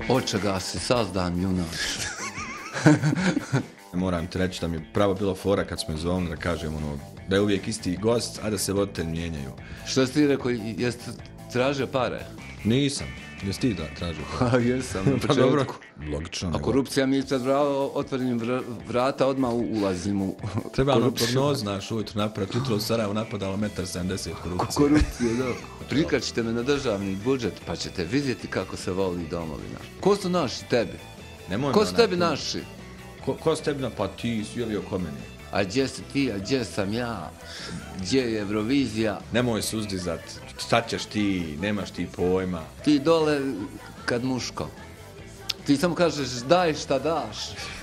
Od čega si sazdan, junač? Moram ti reći da mi je pravo bilo fora kad smo zvonili da kažem da je uvijek isti gost, a da se voditelj mijenjaju. Što si ti rekao, jeste tražio pare? Nisam. Jesi ti da tražio pare? Jesam, na Pa početku. dobro, logično. A korupcija mi pred otvorenim vrata odmah ulazim u Treba ono korupciju. prognoz naš ujutru napraviti. Jutro u Sarajevu napadalo 1,70 m korupcije. Korupcije, da. Prikačite me na državni budžet pa ćete vidjeti kako se voli domovina. Ko su naši tebi? Nemoj Ko me su onako- tebi naši? Ko su tebi pa ti svilio ko meni? A gdje si ti, a gdje sam ja? Gdje je Eurovizija? Nemoj se uzdizat. Šta ćeš ti? Nemaš ti pojma. Ti dole kad muško. Ti samo kažeš daj šta daš.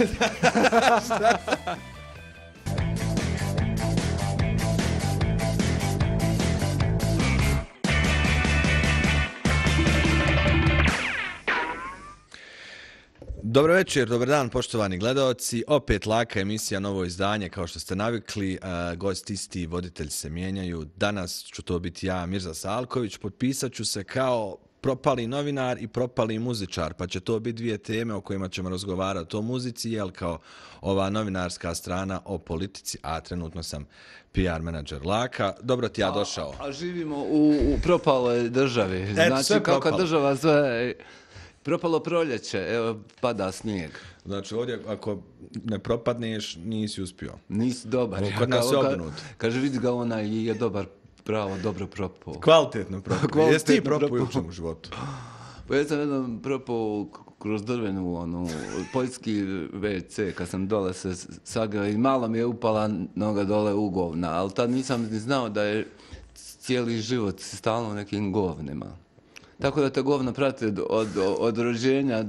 Dobro večer, dobar dan poštovani gledaoci. Opet laka emisija, novo izdanje kao što ste navikli. Gost isti, voditelj se mijenjaju. Danas ću to biti ja, Mirza Salković. Potpisat ću se kao propali novinar i propali muzičar, pa će to biti dvije teme o kojima ćemo razgovarati o muzici, jel kao ova novinarska strana o politici, a trenutno sam PR menadžer Laka. Dobro ti ja došao. A živimo u propaloj državi. Znači sve kako propalo. država sve... Propalo proljeće, evo pada snijeg. Znači ovdje ako ne propadneš nisi uspio. Nisi dobar. Kod nas je obrnuto. Kaže vidi ga onaj je dobar, pravo, dobro propao. Kvalitetno propao. Kvalitetno Jesi ti propao propao. učem u životu? Pa ja sam jednom propao kroz drvenu, poljski WC, kad sam dole se sagao i malo mi je upala noga dole u govna, ali tad nisam ni znao da je cijeli život stalno u nekim govnima. Tako da te govna prate od rođenja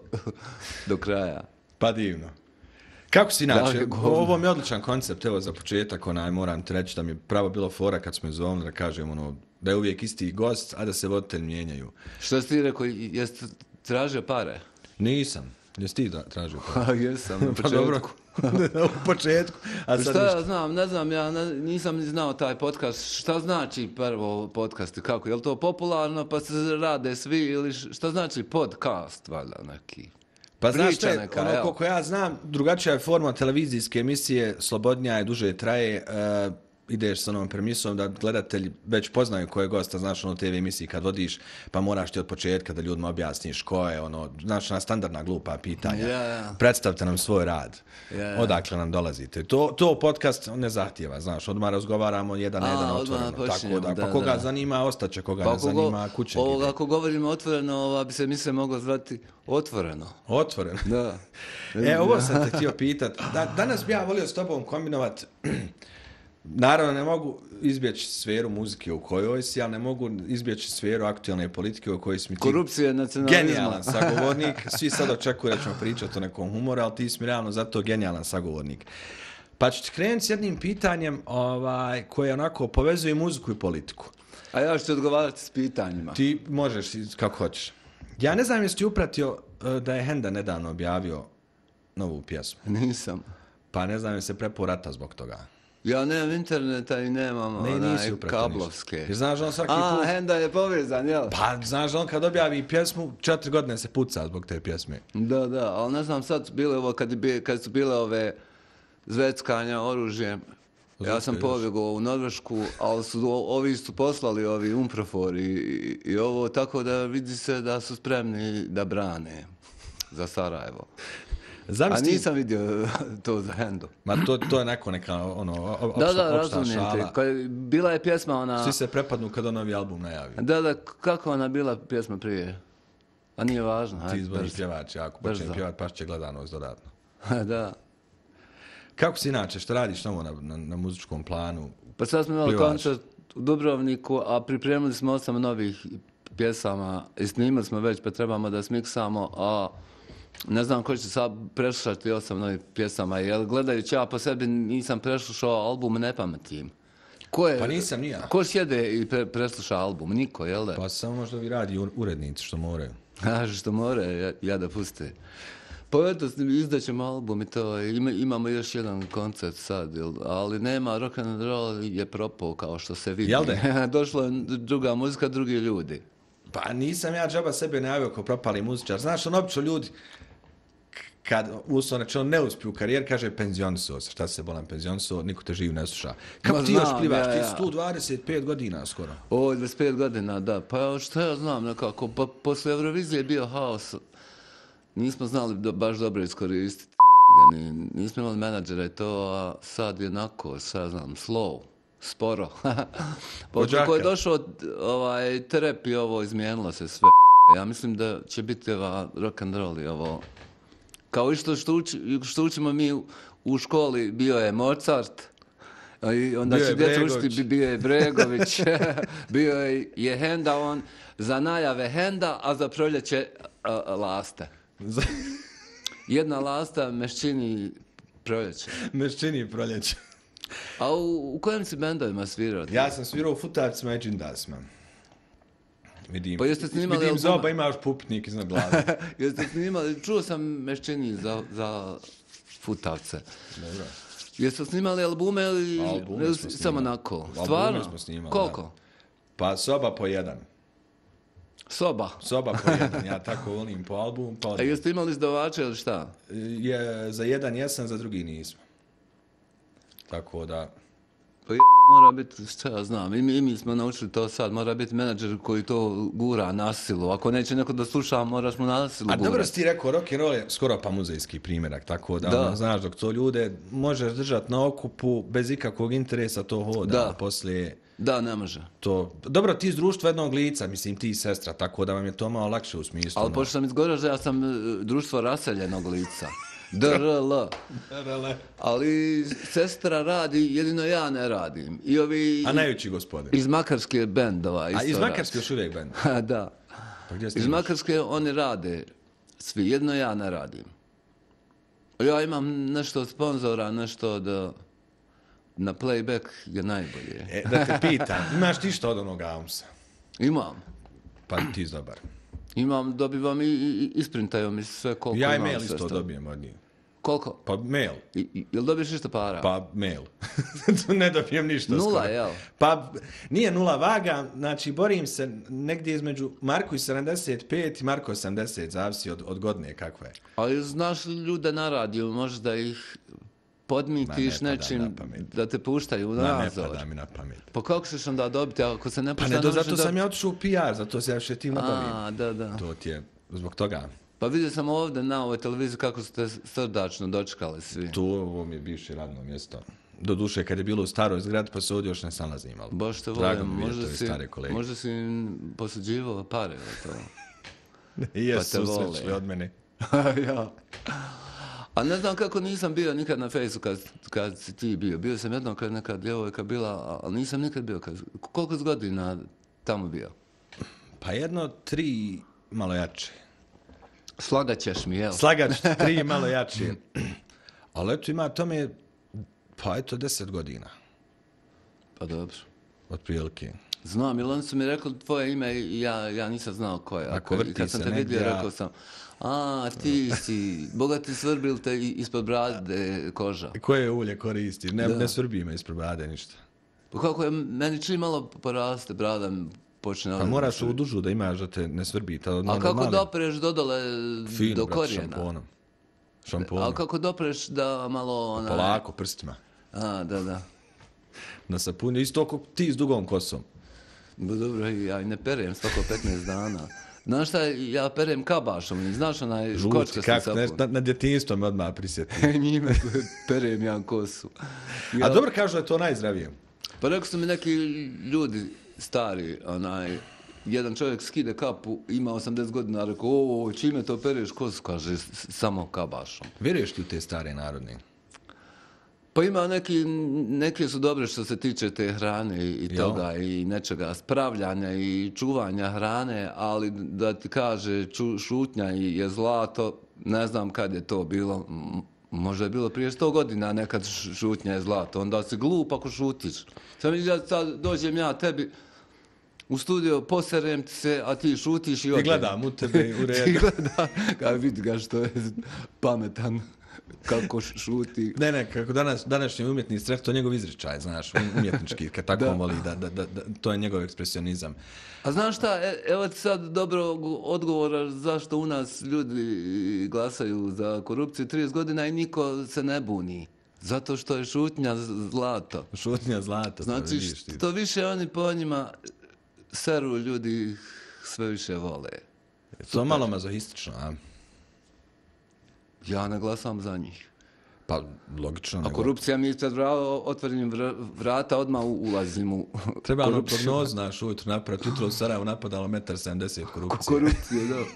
do kraja. Pa divno. Kako si inače? Dakle, govno. Ovo mi je odličan koncept, evo za početak, moram ti reći da mi je pravo bilo fora kad smo zvonili da kažem da je uvijek isti gost, a da se voditelj mijenjaju. Što si ti rekao, jeste tražio pare? Nisam. Jesi ti da tražio pare? Jesam, na Pa početku. dobro, u početku. A sad Šta ništa. ja znam, ne znam, nisam ni znao taj podcast. Šta znači prvo podcast i kako? Je li to popularno pa se rade svi ili šta znači podcast, valjda neki? Pa znaš Priča šta je, neka, evo. koliko ja znam, drugačija je forma televizijske emisije, slobodnija je, duže traje, ideš sa onom premisom da gledatelji već poznaju ko je gosta, znaš TV emisiji kad vodiš, pa moraš ti od početka da ljudima objasniš ko je, znaš na standardna glupa pitanja. Ja. Predstavite nam svoj rad, Ja. odakle nam dolazite. To podcast ne zahtijeva, znaš, odmah razgovaramo jedan na jedan odmah otvoreno. počinjemo, Tako da, pa da, koga da. zanima, ostaće, koga ne zanima, kuće ide. Ako govorimo otvoreno, bi se misle moglo zvati otvoreno. Otvoreno. Da. Ovo sam te htio pitat. Danas bi ja volio s tobom kombinovat. Naravno, ne mogu izbjeći sferu muzike u kojoj si, ali ne mogu izbjeći sferu aktualne politike u kojoj si mi ti Korupcije, nacionalizma. genijalan sagovornik. Svi sad očekuju da ćemo pričati o nekom humoru, ali ti si mi realno zato genijalan sagovornik. Pa ću ti krenuti s jednim pitanjem koje onako povezuje muziku i politiku. A ja ću ti odgovarati s pitanjima. Ti možeš kako hoćeš. Ja ne znam jesi ti upratio da je Henda nedavno objavio novu pjesmu. Nisam. Pa ne znam jesi se prepao rata zbog toga. Ja nemam interneta i nemam Nisi upratio kablovske. ništa. Jer znaš on svaki A, put... Henda je povezan, jel? Pa znaš on kad objavi pjesmu, 4 godine se puca zbog te pjesme. Da, ali ne znam, sad bile ovo, kad su bile ove zveckanja oružjem, ja sam pobjegao u Norvešku, ali ovi su poslali ovi Umprofor i ovo, tako da vidi se da su spremni da brane za Sarajevo. A Zamisli, nisam vidio to za Hendu. ma to je neka opšta Razumijem šala. te. Bila je pjesma ona... Svi se prepadnu kad on novi album najavi. Da, kako ona bila pjesma prije? A nije važno. Ti izboriš pjevač, ako počnem pjevat, pa će gledanost dodatno. Da. Kako si inače, što radiš novo na muzičkom planu? Pa sad smo imali Plivač. koncert u Dubrovniku, a pripremili smo 8 novih pjesama i snimali smo već, pa trebamo da smiksamo, a ne znam ko će sad preslušati 8 novih pjesama, jer gledajući ja po sebi nisam preslušao album, ne pametim. Pa nisam ni ja. Ko sjede i presluša album? Niko, jel da? Pa samo možda vi radi urednici što moraju. Što more, ja da puste. Pa eto, izdaćemo album i to, imamo još jedan koncert sad, ali nema, rock'n'roll je propao kao što se vidi. Jel da? Došla je druga muzika, drugi ljudi. Pa nisam ja džaba sebe najavio kao propali muzičar. Znaš, obično ljudi, kad uslovno ne uspiju u karijeri, kaže penzionisuo se. Šta se bolam penzionisuo, niko te živ ne sluša. Kako ti još plivaš? Ti 125 godina skoro. O, 25 godina, da. Pa što ja znam, nekako, pa posle Eurovizije je bio haos. Nismo znali baš dobro iskoristiti. Nismo imali menadžera i to, a sad je onako, sad znam, slow, sporo. Kako je došao trep i ovo, izmijenilo se sve. Ja mislim da će biti rock and roll i ovo. Kao i što učimo mi u školi, bio je Mozart, i onda će djeca učiti, bio je Bregović, bio je Henda, on za najave Henda, a za proljeće Laste. Jedna Lasta, Meščini, proljeće. Meščini, proljeće. A u kojim si bendovima svirao? Ja sam svirao u Futavcima i Džindasima. Vidim, pa jeste snimali vidim zoba, ima još pupnik iznad glave. Jeste snimali, čuo sam Meščini za Futavce. Dobro. Jeste snimali albume ili samo onako? Stvarno? Smo snimali, koliko? Da. Pa soba po jedan. Soba po jedan, ja tako volim po albumu. A jeste imali izdavače ili šta? Za jedan jesam, za drugi nismo. Tako da... Pa mora biti, šta ja znam, i mi smo naučili to sad, mora biti menadžer koji to gura na silu. Ako neće neko da sluša, moraš mu na silu gurati. A dobro si ti rekao, rock'n'roll je skoro pa muzejski primjerak, tako da. Znaš, dok to ljude možeš držati na okupu bez ikakvog interesa, to hoda, poslije... Da, ne može. To, dobro, ti iz društva jednog lica, mislim, ti i sestra, tako da vam je to malo lakše u smislu. Ali pošto sam iz Goraža, ja sam društvo raseljenog lica. DRL. Ali sestra radi, jedino ja ne radim. I ovi... A najveći gospodin? Iz Makarske bendova. A iz Makarske još uvijek bend? Da. Pa gdje iz Makarske oni rade svi, jedino ja ne radim. Ja imam nešto od sponzora, nešto da... Na playback je najbolje. Da te pitam, imaš ti što od onog Aumsa? Imam. Pa ti dobar. Imam, dobivam i isprintaju mi sve koliko imam. Ja mail isto dobijem od njih. Koliko? Pa mail. Jel dobiješ ništa para? Pa mail. Ne dobijem ništa. Nula, jel? Pa nije nula vaga, znači borim se negdje između Marko 75 i Marko 80, zavisi od godine kakva je. Ali znaš ljude na radiju, možda ih podmitiš nečim da te puštaju u nadzor. Ne pada mi na pamet. Pa kako ćeš onda dobiti ako se ne pušta? Pa ne, zato sam ja otišao u PR, zato se ja še tim nabavim. Da. To ti je zbog toga. Pa vidio sam ovdje na ovoj televiziji kako ste srdačno dočekali svi. Tu ovo mi je bivše radno mjesto. Doduše, kad je bilo u staroj zgradi, pa se ovdje još ne nalazim. Baš te volim, možda si posuđivao pare. Jesu, srećli od mene. Ja. A ne znam kako nisam bio nikad na fejsu kad si ti bio. Bio sam jednom kad neka djevojka bila, ali nisam nikad bio. Koliko godina tamo bio? Pa 3 malo jače. Slagat ćeš mi, jel? Slagat ću, 3 malo jače. Ali eto ima tome, pa eto 10 godina. Pa dobro. Otprilike. Znam, jer oni su mi rekli tvoje ime i ja nisam znao ko je. Kad sam te vidio, rekao sam, ti si, bogati svrbil te ispod brade koža. Koje ulje koristi? Ne svrbi me ispod brade ništa. Pa kako je, meni čini malo poraste brada, počne... Pa moraš u dužu da imaš da te ne svrbi. A kako dopreš dodole do korijena? Šamponom. A kako dopreš da malo... Polako, prstima. Da. Na sapunu, isto kao ti s dugom kosom. Dobro, ja ne perem svako 15 dana. Znaš šta, ja perem kabašom, znaš onaj kočka sam sapun. Na djetinjstvo me odmah prisjetim. Njime perem ja kosu. A dobro kažu da je to najzdravije. Pa rekao su mi neki ljudi stari, jedan čovjek skide kapu, ima 80 godina, rekao, čime to pereš kosu, kaže, samo kabašom. Vjeruješ ti u te stare narodne? Pa ima neke su dobre što se tiče te hrane i toga i nečega spravljanja i čuvanja hrane, ali da ti kaže šutnja je zlato, ne znam kad je to bilo, možda je bilo prije 100 godina nekad šutnja je zlato, onda si glup ako šutiš. Sad dođem ja tebi, u studio, poserem ti se, a ti šutiš i I odem. gledam u tebe u Ti redu. gleda, kao vidi ga što je pametan, kako šuti. Ne, kako današnji umjetnici rekao, to je njegov izričaj, znaš, umjetnički, kad tako on voli, da, to je njegov ekspresionizam. A znaš šta, evo ti sad dobro odgovora zašto u nas ljudi glasaju za korupciju 30 godina i niko se ne buni. Zato što je šutnja zlato. Šutnja zlata. Znači, što više oni po njima seru, ljudi sve više vole. To je malo mazohistično, a? Ja ne glasam za njih. Pa, logično. A korupcija mi sad otvorenim vrata odmah ulazim u treba ono korupciju. prognoz, znaš, ujutru napraviti. Jutro u Sarajevu napadalo 1,70 m korupcije. Korupcije, da.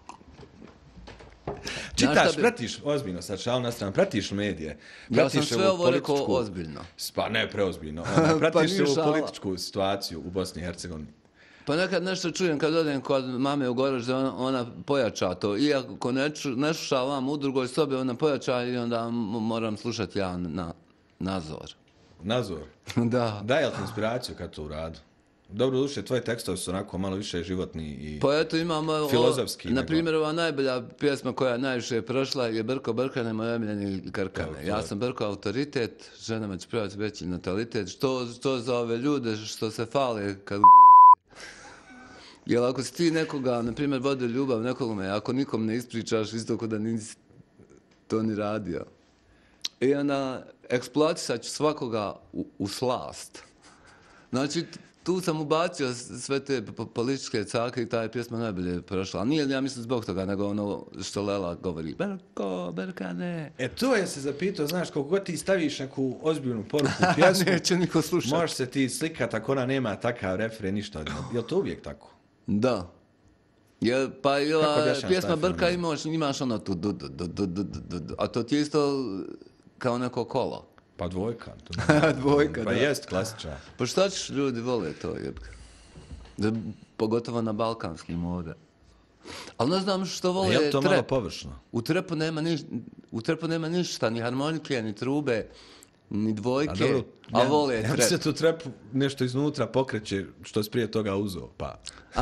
Čitaš, pratiš, ozbiljno sad, šal na stranu, pratiš medije. Ja sam Pratiš sve ovu ovo rekao političku- ozbiljno. Pa ne, preozbiljno. Pa Pratiš nije ovu šala. političku situaciju u Bosni i Hercegovini. Pa nekad nešto čujem kad odem kod mame u Gorož da ona pojača to. Iako ne slušavam u drugoj sobi, ona pojača i onda moram slušati ja na nazor. Nazor, Da. daj li ti inspiraciju kad to uradu? Dobro, duše, tvoji tekstovi su onako malo više životni i... Pa eto imamo, Filozofski na nego. primjer, ova najbolja pjesma koja najviše prošla je Brko Brkane, moj omiljeni Krkane. Ja sam Brko autoritet, ženama će prijavati veći natalitet. Što za ove ljude što se fale kad jer ako si ti nekoga, na primjer, vodio ljubav nekome, ako nikom ne ispričaš, isto ko da nisi to ni radio. I onda eksploatisat ću svakoga u slast. Znači, tu sam ubacio sve te političke cake i ta je pjesma najbolje prošla. Ali nije, ja mislim, zbog toga, nego ono što Lela govori. Brko, Brkane. To je se zapitao, znaš, koliko god ti staviš neku ozbiljnu poruku u pjesmu, Neće niko slušati. možeš se ti slikat ako ona nema takav refren, ništa od nje. Je li to uvijek tako? Da. Pa i ova objašnjavaš pjesma taj Brka fenomen? imaš ono tu, a to ti je isto kao neko kolo. Pa dvojka. Dvojka, Pa da. jest klasična. Pa šta ćeš, ljudi vole to, jebka. Pogotovo na balkanskim ovdje. Ali ne znam što vole Je li to malo trep. površno? U trepu nema ništa, ni harmonike, ni trube, ni dvojke, dobro, a vole ja trep. se tu trepu nešto iznutra pokreće što si prije toga uzeo, pa...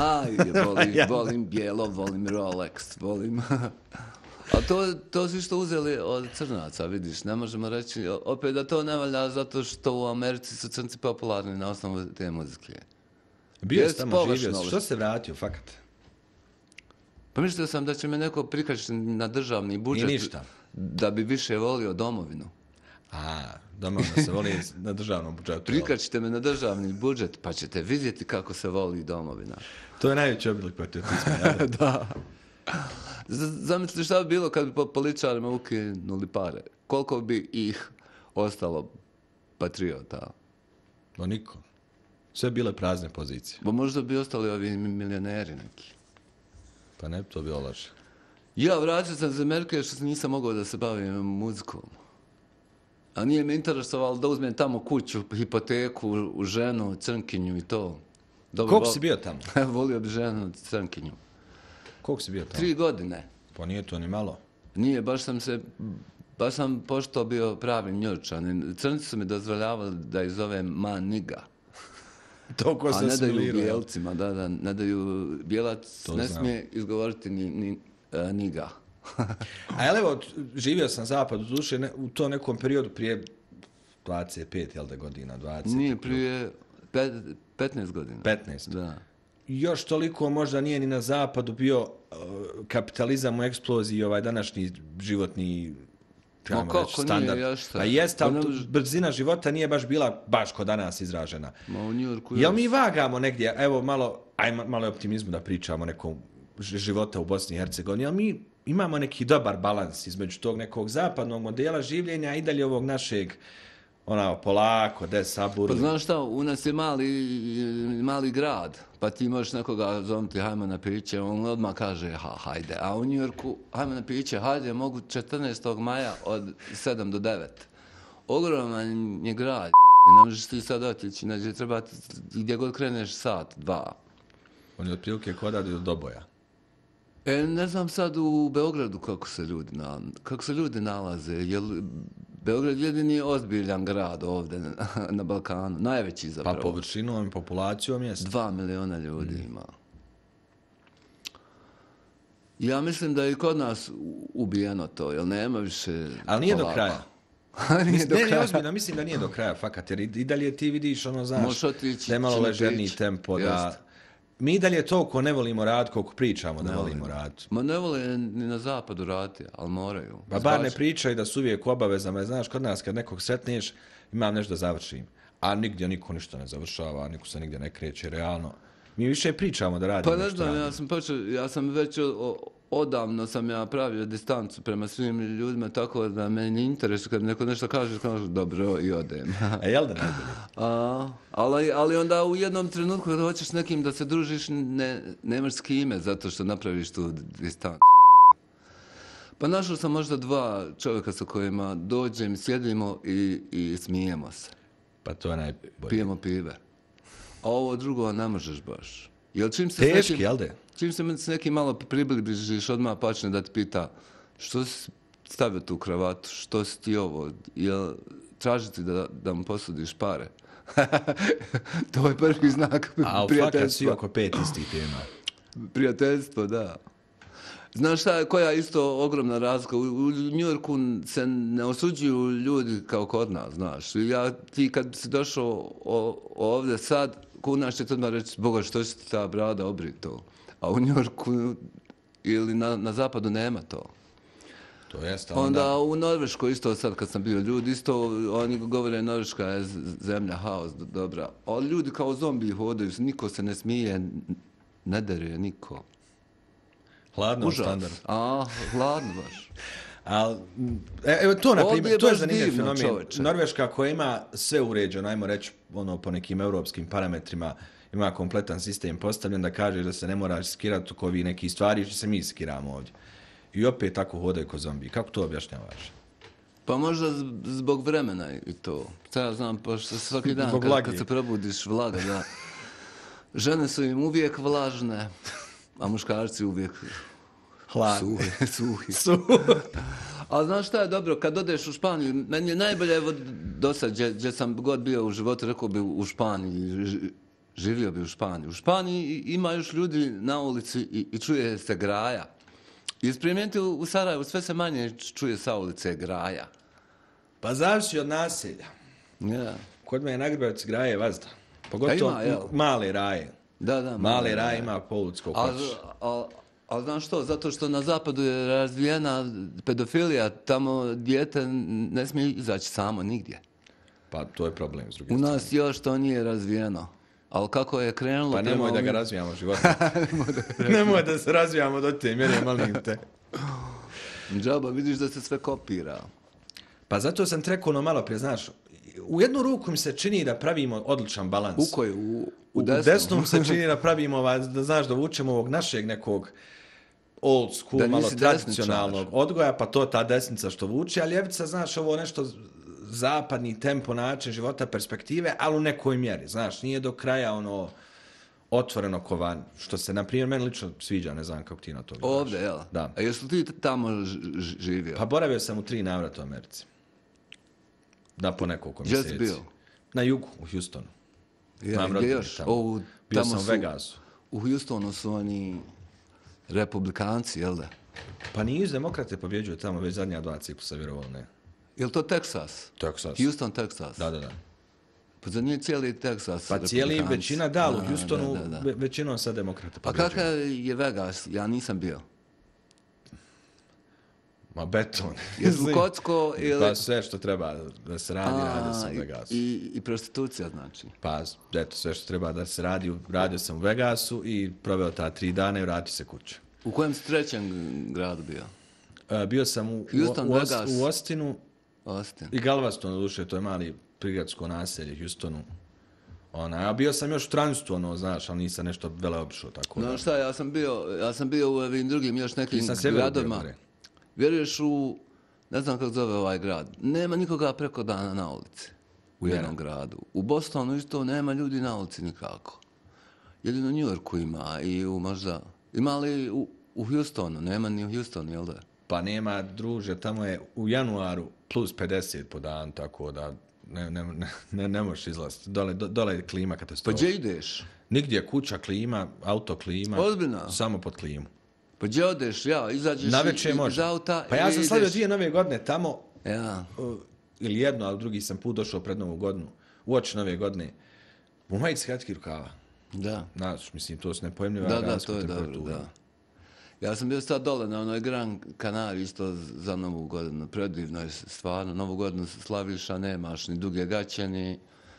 Volim bijelo, volim Rolex, volim... A to su što uzeli od crnaca, vidiš, ne možemo reći, opet da to ne valja zato što u Americi su crnci popularni na osnovu te muzike. Bio Jest si tamo površno, živio, ali- što se vratio, fakat? Pa mislio sam da će me neko prikačiti na državni budžet I ništa. da bi više volio domovinu. Domovina se voli na državnom budžetu. Prikačite me na državni budžet pa ćete vidjeti kako se voli domovina. To je najveći oblik patriotizma. Ja? Da. Zamisli šta bi bilo kad bi po političarima ukinuli pare. Koliko bi ih ostalo patriota? No niko. Sve bile prazne pozicije. Bo možda bi ostali ovi milioneri neki. Pa ne bi to bilo loše. Ja vratio sam za Amerike što nisam mogao da se bavim muzikom. A nije me interesovalo da uzmem tamo kuću, hipoteku, u ženu, crnkinju i to. Dobro, Koliko si bio tamo? Volio bi ženu, crnkinju. Koliko si bio tamo? 3 godine. Pa nije to ni malo. Nije, baš sam pošto bio pravi njurčan. Crnci su mi dozvoljavali da ih zovem ma niga. To ko A se ne daju asimilirao. bijelcima, da, ne daju, bijelac To ne znam. smije izgovoriti ni niga. A jel evo, živio sam zapad, u duše, u to nekom periodu prije 25, jel da godina, 20. Nije prije 15 godina. 15. Da. Još toliko možda nije ni na zapadu bio kapitalizam u eksploziji, ovaj današnji životni kako standard. nije, ja šta? Pa jest, ali Pa ne može- brzina života nije baš bila baš kod danas izražena. Ma u Njujorku Jel mi vagamo negdje, evo malo je optimizmu da pričamo o nekom života u Bosni i Hercegovini, jel mi imamo neki dobar balans između tog nekog zapadnog modela življenja i dalje ovog našeg polako, saburu. Pa znaš šta, u nas je mali grad, pa ti možeš nekoga zovnuti hajmo na piće, on odmah kaže hajde, a u Njujorku hajmo na piće, hajde, mogu 14. maja od 7 do 9. Ogroman je grad, ne možeš ti sad otići, znači treba gdje god kreneš sat, 2. On je otprilike kodadi do Doboja. Ne znam sad u Beogradu kako se ljudi nalaze, jel Beograd je jedini ozbiljan grad ovdje na Balkanu, najveći Pa zapravo. površinom i populacijom jest. 2 miliona ljudi ima. Ja mislim da je i kod nas ubijeno to, jer nema više Ali nije do polako. kraja. Nije do Ne, kraja. ozbiljno, mislim da nije do kraja, fakat, jer i dalje ti vidiš, ono, znaš, Možeš otići, da je malo čime ležerniji pići. tempo, Jest. da... Mi i dalje toliko ne volimo rad koliko pričamo da volimo rad. Ma ne vole ni na zapadu raditi, ali moraju. Pa bar ne pričaju da su uvijek u obavezama, znaš, kod nas kad nekog sretneš, imam nešto da završim. A nigdje niko ništa ne završava, niko se nigdje ne kreće, realno. Mi više pričamo da radimo Pa ne nešto znam, radimo. ja sam već odavno sam ja pravio distancu prema svim ljudima, tako da me ne interesuje kad neko nešto kaže dobro i odem. A jel da najbolje? Ali onda u jednom trenutku kada hoćeš s nekim da se družiš, nemaš s kime, zato što napraviš tu distancu. Pa našao sam možda 2 čovjeka sa kojima dođem, sjedimo i smijemo se. Pa to je najbolje. Pijemo pive. A ovo drugo ne možeš baš. Jel čim se Teški, jel de? Čim se s nekim malo približiš, odmah počne da ti pita što si stavio tu kravatu, što si ti ovo, jel tražiti da mu posudiš pare. To je prvi znak A u fakat svi prijateljstva. oko 5 istih tema. Prijateljstvo, da. Znaš šta, koja je isto ogromna razlika? U Njujorku se ne osuđuju ljudi kao kod nas, znaš. Ti kad si došao ovdje sad, kunaš će ti odmah reći, Boga, što će ti ta brada obrit to? A u Njujorku ili na zapadu nema to. To jest, Onda u Norveškoj isto sad kad sam bio, ljudi isto, oni govore Norveška je zemlja, haos, dobra. Ali ljudi kao zombiji hodaju, niko se ne smije, ne dere niko. hladno Užas. standard. Hladno baš. Ali, evo to, na Ovdje primjer, je to je baš zanimljiv divno, fenomen. čoveče. Norveška koja ima sve uređeno, ajmo reći, ono, po nekim europskim parametrima, ima kompletan sistem postavljen da kaže da se ne moraš skirati oko ovih nekih stvari, što se mi skiramo ovdje. I opet tako hodaju ko zombi. Kako to objašnjavaš? Pa možda zbog vremena i to. Sad ja znam, pošto svaki dan Zbog vlage. kad se probudiš vlaga, da. Žene su im uvijek vlažne, a muškarci uvijek Hladno. suhi. Ali znaš šta je dobro, kad odeš u Španiju, meni je najbolje, evo do sad, gdje sam god bio u životu, rekao bi u Španiji, živio bi u Španiji. U Španiji ima još ljudi na ulici i čuje se graja. I isprijediti u Sarajevu sve se manje čuje sa ulice graja. Pa zavisi od naselja. Ja. Kod mene je na Grbavici graje vazda. Pogotovo ima, jel? male raje. Da, Male raje ima po ulici koliko hoćeš. Ali znaš što, zato što na zapadu je razvijena pedofilija, tamo dijete ne smije izaći samo nigdje. Pa to je problem s druge U strane. nas još to nije razvijeno. Ali kako je krenulo... Pa prema nemoj da ga ovim- razvijamo života. Nemoj da se razvijamo do te mjere, molim te. Džaba, vidiš da se sve kopira. Pa zato sam ti rekao ono malo prije, znaš, u jednu ruku mi se čini da pravimo odličan balans. U koju? U U desnu? desnom se čini da pravimo, da znaš, da vučemo ovog našeg nekog old school, Da malo nisi tradicionalnog desničar. odgoja, pa to ta desnica što vuče, a ljevica, znaš, ovo nešto zapadni tempo, način života, perspektive, ali u nekoj mjeri, znaš, nije do kraja ono otvoreno kovan, što se, na primjer, meni lično sviđa, ne znam kako ti na to gledaš. Ovdje, jel? Da. A jesi li ti tamo živio? Pa boravio sam u 3 navrata u Americi. Da, po nekoliko Gdje si mjeseci. bio? Na jugu, u Houstonu. Ja, Imam gdje rodbinu još? tamo. Bio sam u Vegasu. U Houstonu su oni republikanci, jel da? Pa nisu demokrate pobjeđuju tamo već zadnja 2 ciklusa, vjerovali ne. Jel to Teksas? Texas. Houston, Teksas? Da. Pa za nije cijeli Teksas Pa cijeli republikanci? većina, da, u Houstonu Da. većinom sad demokrate Pa pobjeđuju. kakav je Vegas? Ja nisam bio. Ma beton. Jesu kocko ili... Pa sve što treba da se radi sam u Vegasu. I prostitucija, znači. Pa, eto, sve što treba da se radi, radio sam u Vegasu i proveo ta 3 dana i vratio se kuće. U kojem si trećem gradu bio? Bio sam Houston, Vegas. u Austinu Austin. i Galvestonu, duše, to je mali prigradsko naselje, Houstonu. A bio sam još u tranzitu, znaš, ali nisam nešto vele obišao, tako da. No šta, ja sam bio u ovim drugim još nekim Nisam sjeveru bio, gradovima. gore. Vjeruješ u, ne znam kako zove ovaj grad, nema nikoga preko dana na ulici u jednom gradu. U Bostonu isto nema ljudi na ulici nikako. Jedino u New Yorku ima i u možda, ima li u Houstonu, nema ni u Houstonu, jel da? Pa nema, druže, tamo je u januaru plus 50 po dan, tako da ne možeš izlaziti. Dole je klima Pa katastrofa. gdje ideš? Nigdje kuća, klima, auto klima. Ozbiljno? Samo pod klimu. Pa gdje odeš, izađeš Navečer iz može. auta Pa ja i sam slavio ideš. 2 nove godine tamo, Ja. ili jedno, ali drugi sam put došao pred novu godinu. Uoči nove godine. U majici kratkih rukava. Da. Znaš, mislim, to su nepojemljiva Da, različita to je dobro, temperatura. da. Ja sam bio sad dole na onoj Gran Canaria isto za Novu godinu. Predivno je stvarno. Novu godinu slaviš, a nemaš ni duge gaće, ni...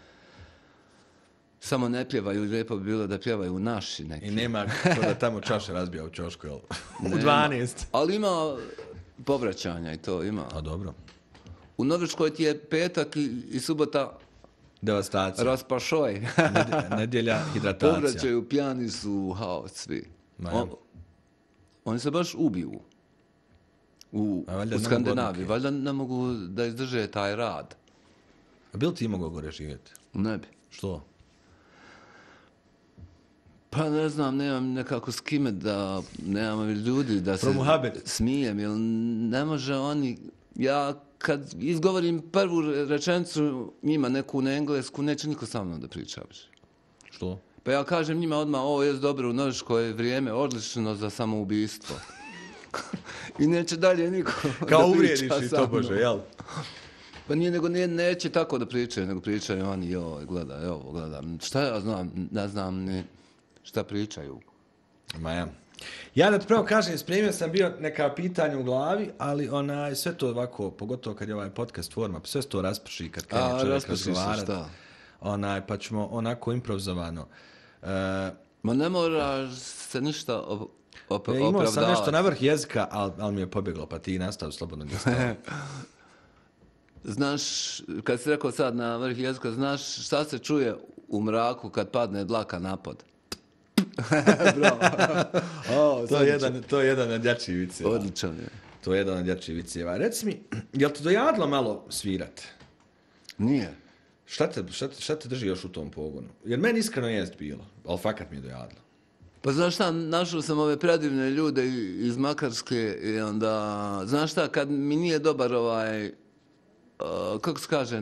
Samo ne pjevaju, lijepo bi bilo da pjevaju naši neki. I nema ko da tamo čaše razbija u čošku, jel? U Nema. 12. Ali ima povraćanja i to ima. A dobro. U Norveškoj ti je petak i subota Devastacija. raspašoj. Nedjelja, hidratacija. Povraćaju, pijani su, haos svi. Ma ja. Oni se baš ubiju. A valjda U ne mogu Skandinaviji. odluke. Valjda ne mogu da izdrže taj rad. A bil ti mogao gore živjeti? Ne bi. Što? Pa ne znam, nemam nekako s kime da, nemam ljudi da se Promuhabet. smijem, jer ne može oni, ja kad izgovorim prvu rečenicu njima neku na englesku, neće niko sa mnom da priča više. Što? Pa ja kažem njima odmah, ovo je dobro, u Norveškoj je vrijeme odlično za samoubistvo. I neće dalje niko Kao da uvrijediš priča i sa to, mnom. Bože, jel? Pa nije, nego neće tako da pričaju, nego pričaju oni, joj, gledaj, ovo, gledam. Šta ja znam, ne znam ni šta pričaju. Ma ja. Ja da ti pravo kažem, spremio sam bio neka pitanja u glavi, ali sve to ovako, pogotovo kad je ovaj podcast forma, sve se to rasprši kad krene čovjek rasprši se, razgovarati. šta? Pa ćemo onako improvizovano. Ma ne moraš se ništa opravdavati. Imao sam nešto na vrh jezika, ali mi je pobjeglo, pa ti nastavi slobodno gdje stavi. Znaš, kad si rekao sad na vrh jezika, znaš šta se čuje u mraku kad padne dlaka na pod? Bravo. To je jedan od djačih viceva. Odličan je. To je jedan od djačih viceva. Reci mi, jel ti dojadlo malo svirat? Nije. Šta te drži još u tom pogonu? Jer meni iskreno jest bilo, ali fakat mi je dojadlo. Pa znaš šta, našao sam ove predivne ljude iz Makarske i onda, znaš šta, kad mi nije dobar kako se kaže,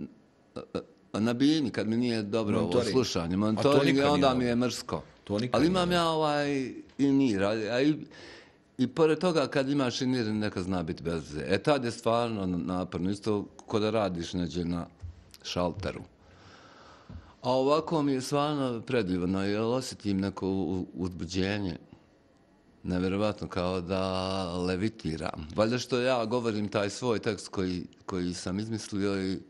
na bini, kad mi nije dobro ovo slušanje, monitoring, onda mi je mrsko. Ali imam ja i mir, i pored toga kad imaš i mir, neka zna biti bez veze. Tad je stvarno naporno, isto ko da radiš neđe na šalteru. A ovako mi je stvarno predivno, jer osjetim neko uzbuđenje. Nevjerovatno, kao da levitiram. Valjda što ja govorim taj svoj tekst koji sam izmislio i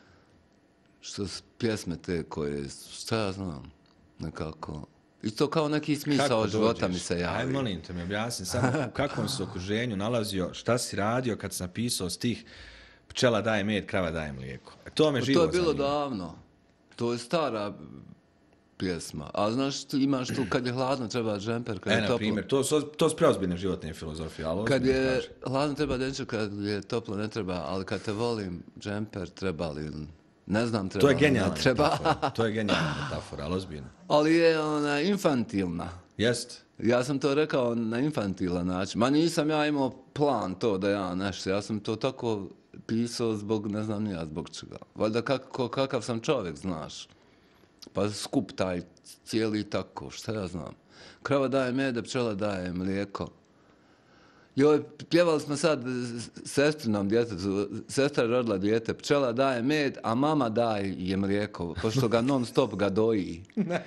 što su pjesme te koje, šta ja znam, nekako. Isto kao neki smisao života mi se javi. Aj, molim te mi objasni samo u kakvom si okruženju nalazio, šta si radio kad si napisao stih pčela daje med, krava daje mlijeko. To me živo To je bilo zanima. davno. To je stara pjesma. A znaš, imaš tu kad je hladno treba džemper, kad je Na toplo. primjer, to su preozbiljne životne filozofije, ali Kad ozbiljno je kaže. hladno treba denčer, kad je toplo ne treba, ali kad te volim, džemper treba li, ne znam treba To je li, genijalna ne treba. metafora. To je genijalna metafora, ali ozbiljno. Ali je ona infantilna. Jest. Ja sam to rekao na infantilan način. Ma nisam ja imao plan to da ja nešto. Ja sam to tako pisao zbog, ne znam ni ja zbog čega. Valjda kakav sam čovjek, znaš. Pa skup taj cijeli tako, šta ja znam. Krava daje mede, pčela daje mlijeko. Joj, pjevali smo sad sestrinom djetetu, sestra je rodila dijete, pčela daje med, a mama daje je mlijeko, pošto ga non stop ga doji.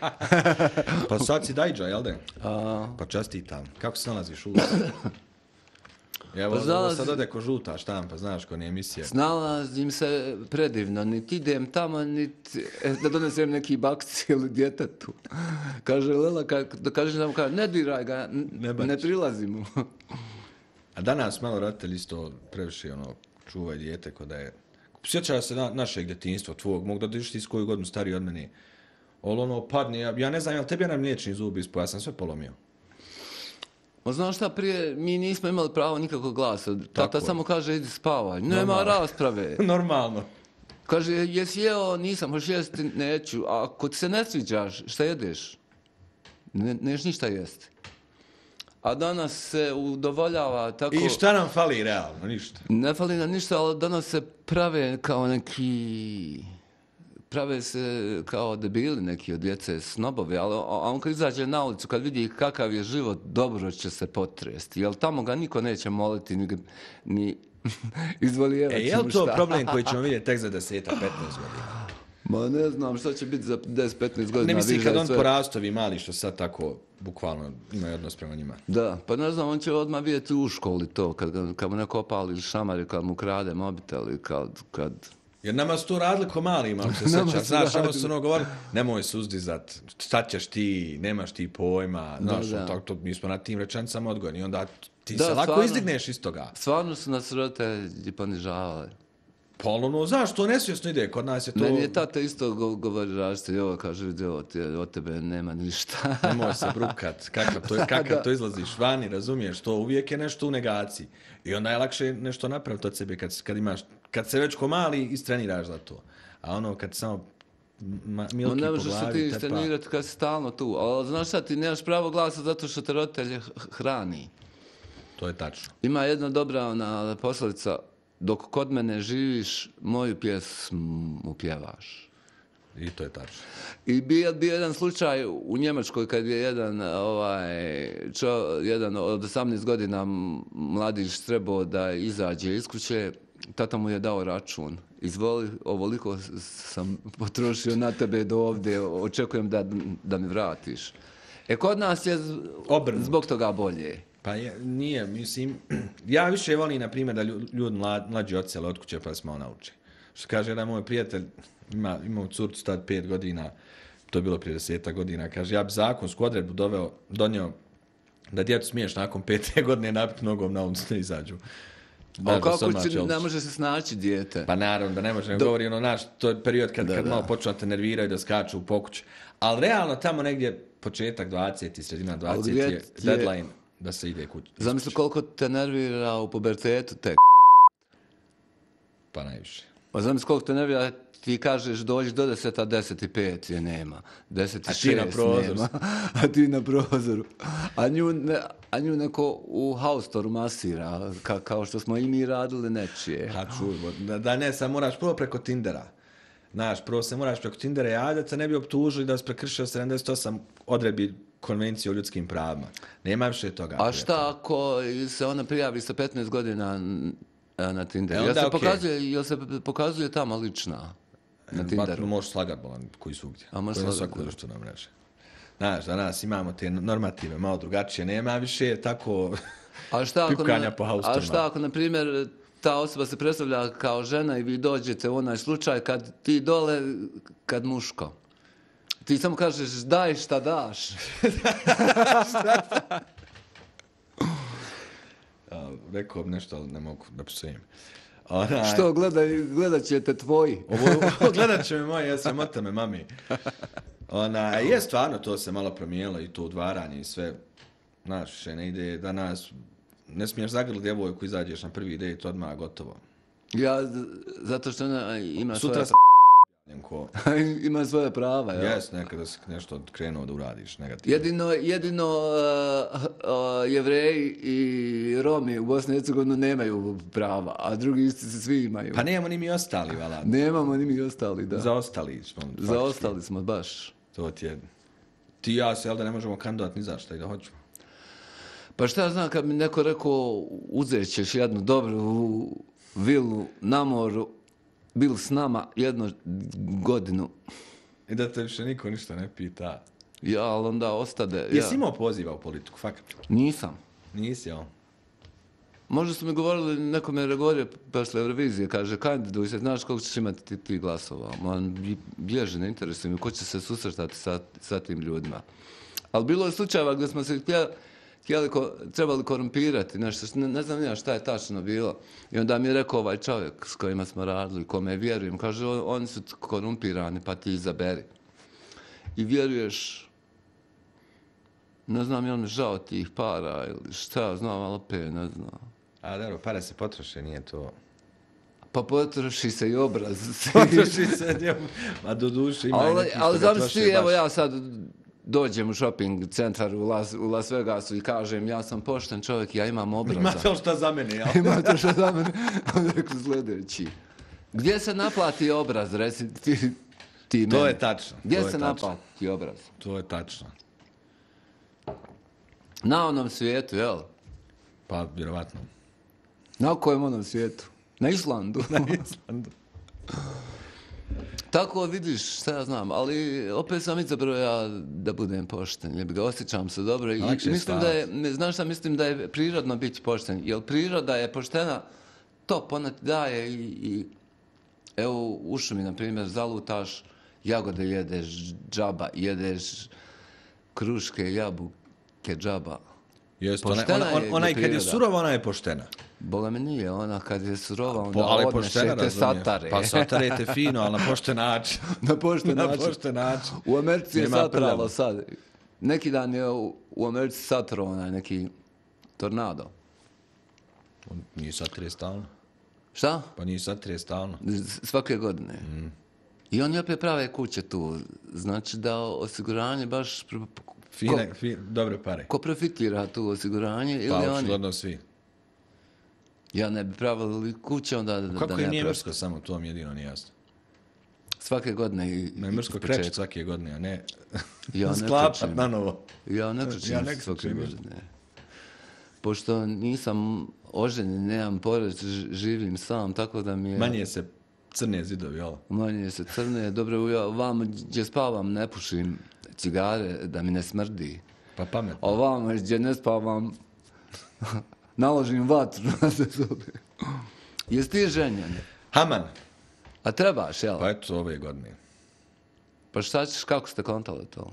Pa sad si dajđa, jel de? Pa čestitam. Kako se nalaziš u Evo, ovo sad ode ko žuta štampa, znaš, ko nije emisija. Snalazim se predivno, niti idem tamo, niti da donesem neki bakci ili djetetu. Kaže Lela, kaže nam, ne diraj ga, ne prilazi mu. A danas malo roditelji isto previše čuvaj dijete ko da je... Sjećaš se našeg djetinjstva, tvojeg, mogu da diš ti s koju godinu stariji od mene. Ali padne, ja ne znam, jel tebi nam mliječni zub ispao, ja sam sve polomio. O, znaš šta, prije mi nismo imali pravo nikakvog glasa. Tata samo kaže, idi spavaj. Nema rasprave. Normalno. Kaže, jesi jeo? Nisam, hoćeš jesti? Neću. A ako ti se ne sviđaš, šta jedeš? Neš ništa jesti. A danas se udovoljava tako... I šta nam fali realno? Ništa. Ne fali nam ništa, ali danas se prave kao neki... Prave se kao debili neki od djece, snobovi, ali on kad izađe na ulicu, kad vidi kakav je život, dobro će se potresti. Jer tamo ga niko neće moliti, ni izvolijevati Je li mu to šta. problem koji ćemo vidjeti tek za 10-15 godina? Ma ne znam šta će biti za 10-15 godina. Ne misli vidiš kad da je on sve- porastovi mali što sad tako bukvalno imaju odnos prema njima. Da, pa ne znam, on će odmah vidjeti u školi to, kad mu neko opali šamar, kad mu krade mobitel i kad... Jer nama su to radili ko mali, imam se Nama sjećam. su Znaš, ono radili. su ono govorili, nemoj se uzdizat, šta ćeš ti, nemaš ti pojma, znaš, da. to, mi smo na tim rečenicama odgojeni, onda ti Da, se lako stvarno. izdigneš iz toga. Stvarno su nas roditelji ponižavali. Pa ono, znaš, to nesvjesno ide, kod nas je to... Meni je tata isto govori različite, ovo kaže, vidi ovo, od tebe nema ništa. Nemoj se brukat, kakav to izlaziš vani, razumiješ, to uvijek je nešto u negaciji. I onda je lakše nešto napraviti od sebe kad se već ko mali istreniraš za to. A ono kad samo milki No, ne po možeš se glavi ti tepa. istrenirati kad si stalno tu. Ali znaš šta, ti nemaš pravo glasa zato što te roditelje hrani. To je tačno. Ima jedna dobra ona poslovica, dok kod mene živiš, moju pjesmu pjevaš. I to je tačno. I bio jedan slučaj u Njemačkoj kad je jedan od 18 godina mladić trebao da izađe iz kuće, tata mu je dao račun. Izvoli, ovoliko sam potrošio na tebe do ovdje, očekujem da mi vratiš. Kod nas je Obrnuto. zbog toga bolje. Pa nije, mislim, ja više volim, na primjer, da ljudi mlađi odsele od kuće pa se malo nauče. Što kaže jedan moj prijatelj, ima u curcu tad 5 godina, to je bilo prije 10 godina, kaže, ja bi zakonsku odredbu donio da djetu smiješ nakon 5 godine napiti nogom na ulicu da izađu. A kako ne može se snaći dijete? Pa naravno da ne može, govori ono naš, to je period kad malo počnu te nerviraju da skaču u pokuću. Ali realno tamo negdje početak 20. sredina 20. je deadline da se ide kući. Zamisli koliko te nervira u pubertetu tek. Pa najviše. Pa zamisli koliko te nervira, ti kažeš dođi do 10, a 10:05 je nema. 10:06 nema. A ti na prozoru. A nju neko u haustoru masira, kao što smo i mi radili nečije. A čuj, da ne, sam moraš prvo preko Tindera. Znaš, prvo se moraš preko Tindera javljati, ne bi optužili da si prekršio 78 odredbi konvencije o ljudskim pravima. Nema više toga. A šta ako se ona prijavi sa 15 godina na Tinderu? Jel se pokazuje tamo lična na Tinderu? Možeš slagat bolan koji svugdje. A možeš slagat, svako društveno mreže. Znaš, danas imamo te normative malo drugačije. Nema više tako pipkanja po haustorima. A šta ako, na primjer, ta osoba se predstavlja kao žena i vi dođete u onaj slučaj kad ti dole, kad muško. Ti samo kažeš daj šta daš. Rekao bi nešto, ali ne mogu da psujem. Što, gledat ćete tvoji. Gledat će me moji, ja sam od teme, mami. Je stvarno, to se malo promijenilo i to udvaranje i sve. Znaš, še ne ide danas, ne smiješ zagrliti djevojku, izađeš na prvi dejt, odmah gotovo. Ja, zato što ona ima sutra ima svoje prava. Jes, nekada si nešto krenuo da uradiš negativno. Jedino Jevreji i Romi u Bosni i Hercegovini nemaju prava, a drugi svi imaju. Pa nemamo ni mi ostali, vala. Nemamo ni mi ostali, da. Zaostali smo. Zaostali smo, baš. To ti je. Ti i ja se, jel da ne možemo kandidovat ni zašta i da hoćemo. Pa šta znam kad mi neko rekao uzet ćeš jednu dobru vilu na moru, bil s nama 1 godinu. I da te više niko ništa ne pita. Ja, ali onda ostade. Jesi imao poziva u politiku, fakat? Nisam. Nisi, jel? Možda su mi govorili, neko me je govorio posle Eurovizije, kaže, kandiduj se, znaš koliko ćeš imati ti glasova. Man, bježe, ne interesuje mi, ko će se susretati sa tim ljudima. Ali bilo je slučajeva gdje smo se trebali korumpirati, nešto, ne znam ja šta je tačno bilo. I onda mi je rekao ovaj čovjek s kojima smo radili, kome vjerujem, kaže, oni su korumpirani, pa ti izaberi. I vjeruješ, ne znam, je on žao tih para ili šta, znam, ali opet ne znam. A dobro, pare se potroše, nije to... Pa potroši se i obraz. Potroši se, ma do duše ima ali zamisli ti, evo ja sad dođem u shopping centar u Las Vegasu i kažem ja sam pošten čovjek, ja imam obraza. Imate li šta za mene, jel? Imate šta za mene? Onda rekao sljedeći. Gdje se naplati obraz, reci ti meni? To je tačno. Gdje se naplati obraz? To je tačno. Na onom svijetu, jel? Pa, vjerovatno. Na kojem onom svijetu? Na Islandu. Na Islandu. Tako vidiš, šta ja znam, ali opet sam izabrao ja da budem pošten, jer ga osjećam se dobro i mislim da je, znaš šta, mislim da je prirodno biti pošten, jer priroda je poštena, top, ona ti daje i evo u šumi, na primjer, zalutaš, jagode jedeš džaba, jedeš kruške, jabuke džaba. Jest, ona i kad je surova, ona je poštena. Boga mi nije, ona kad je surova, onda odnešete satare. Pa satarete fino, ali na pošten način. Na pošten način. U Americi je satralo sad. Neki dan je u Americi satrao onaj neki tornado. Nije satire stalno. Šta? Pa nije satire stalno. Svake godine. I oni opet prave kuće tu. Znači da osiguranje baš... Dobre pare. Ko profitira tu osiguranje? Pa očigledno svi. Ja ne bi pravili kuće onda da ne... Kako je nije mrsko samo, to mi jedino nije jasno. Svake godine i mrsko kreći svake godine, a ne ja sklapat na novo. Ja ne krećem svake godine. Pošto nisam oženjen, nemam porodicu, živim sam, tako da mi je... Manje se crne zidovi, jel? Manje se crne, dobro, ja vamo gdje spavam ne pušim cigare da mi ne smrdi. Pa pametno. A vamo gdje ne spavam naložim vatru na se sobe. Jesi ti ženjen? Haman. A trebaš, jel? Pa eto, ove godine. Pa šta ćeš, kako ste kontali to?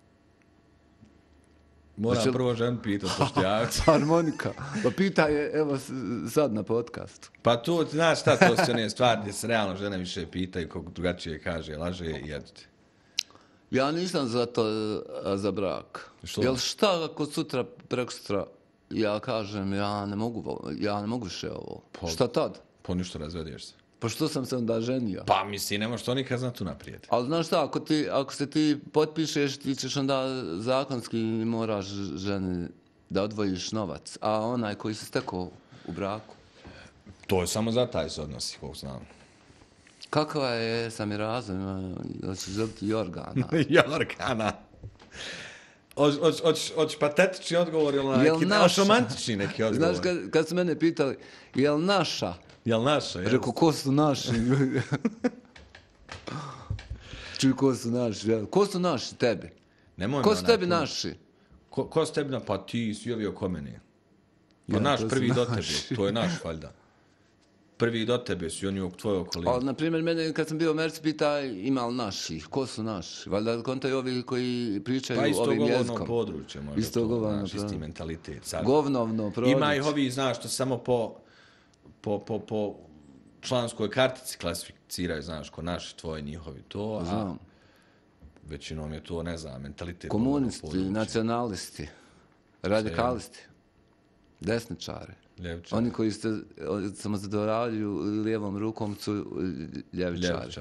Moram prvo žen pitati, pošto ja... Harmonika. Pa pita je, evo, sad na podcastu. Pa tu, znaš šta, to su one stvari gdje se realno žene više pitaju, kako drugačije kaže, laže i eto ti. Ja nisam za to, za brak. Što? Jel šta ako sutra, prekosutra, ja kažem, ja ne mogu više ovo. Pa, šta tad? Pa ništa, razvediješ se. Pa što sam se onda ženio? Pa misli, ne možeš to nikad znati unaprijed. Ali znaš šta, ako se ti potpišeš, ti ćeš onda zakonski moraš ženi da odvojiš novac. A onaj koji se stekao u braku? To je samo za taj se odnosi, koliko znam. Kakva je sam i razum, hoćeš dobiti Jorgana? Jorgana. Hoćeš patetični odgovor ili neki romantični neki odgovor? Znaš, kad su mene pitali, jel naša? Jel naša? Rekao, ko su naši? Čuj, ko su naši? Ko su naši tebi? Ko su tebi naši? Ko su tebi? Pa ti si ovi oko mene. Pa naš prvi do tebe, to je naš valjda. Prvi do tebe su oni u tvojoj okolini. Ali, na primjer, mene kad sam bio u Americi pita ima li naših? Ko su naši? Valjda kontaju ovi koji pričaju ovim jezikom. Pa isto govorno područje, možda isto to, naš isti mentalitet. Sad, govnovno područje. Ima ih ovi, znaš, što samo po članskoj kartici klasificiraju, znaš, ko naši, tvoji, njihovi, to, a većinom je to, ne znam, mentalitet. Komunisti, nacionalisti, radikalisti, desničari. Ljevičari. Oni koji se samo zadoravljaju lijevom rukom su ljevičari.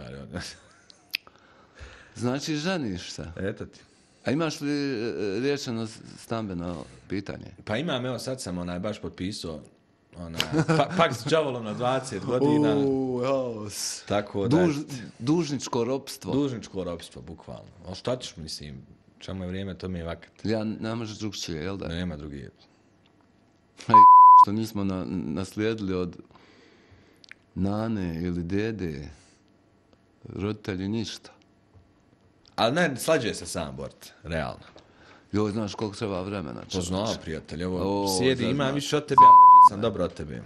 Znači, ženiš se. Eto ti. A imaš li riješeno stambeno pitanje? Pa imam, evo sad sam baš potpisao pak s đavolom na 20 godina. Tako da... Dužničko ropstvo. Dužničko ropstvo, bukvalno. Ali šta ćeš, mislim, čemu je vrijeme, to mi je vakat. Ja ne možeš drugčije, jel da? Nema drugi. Što nismo naslijedili od nane ili dede, roditelji ništa. Ali ne, slađuje se sam bort, realno. Joj, znaš koliko treba vremena. To znam, prijatelj, ovo sjedi, imam više od tebe, a mlađi sam dobro od tebe.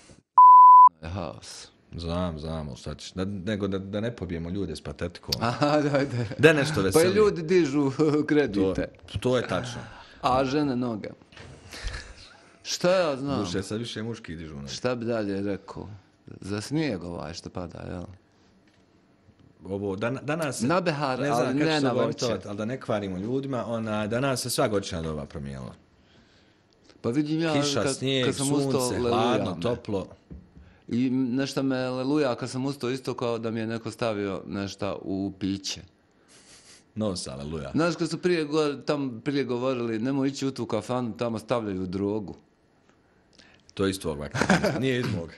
Haos. Znam, šta ćeš, nego da ne pobijemo ljude s patetikom. Aha, dajde. Da nešto veseli. Pa ljudi dižu kredite. To je tačno. A žene noge. Šta ja znam? Duše, sad više muški dižu noge. Šta bi dalje rekao? Za snijeg što pada, jel? Ovo, danas... Na behar, ali ne na voće. Ali da ne kvarimo ljudima, danas se sva godišnja doba promijenila. Pa vidim ja, kiša, snijeg, kad sam sunce, hladno, toplo. I nešto me leluja kad sam ustao isto kao da mi je neko stavio nešto u piće. Nos, aleluja. Znaš, kad su prije govorili, nemoj ići u tu kafanu, tamo stavljaju drogu. To je iz tvog vaka. Nije iz mog.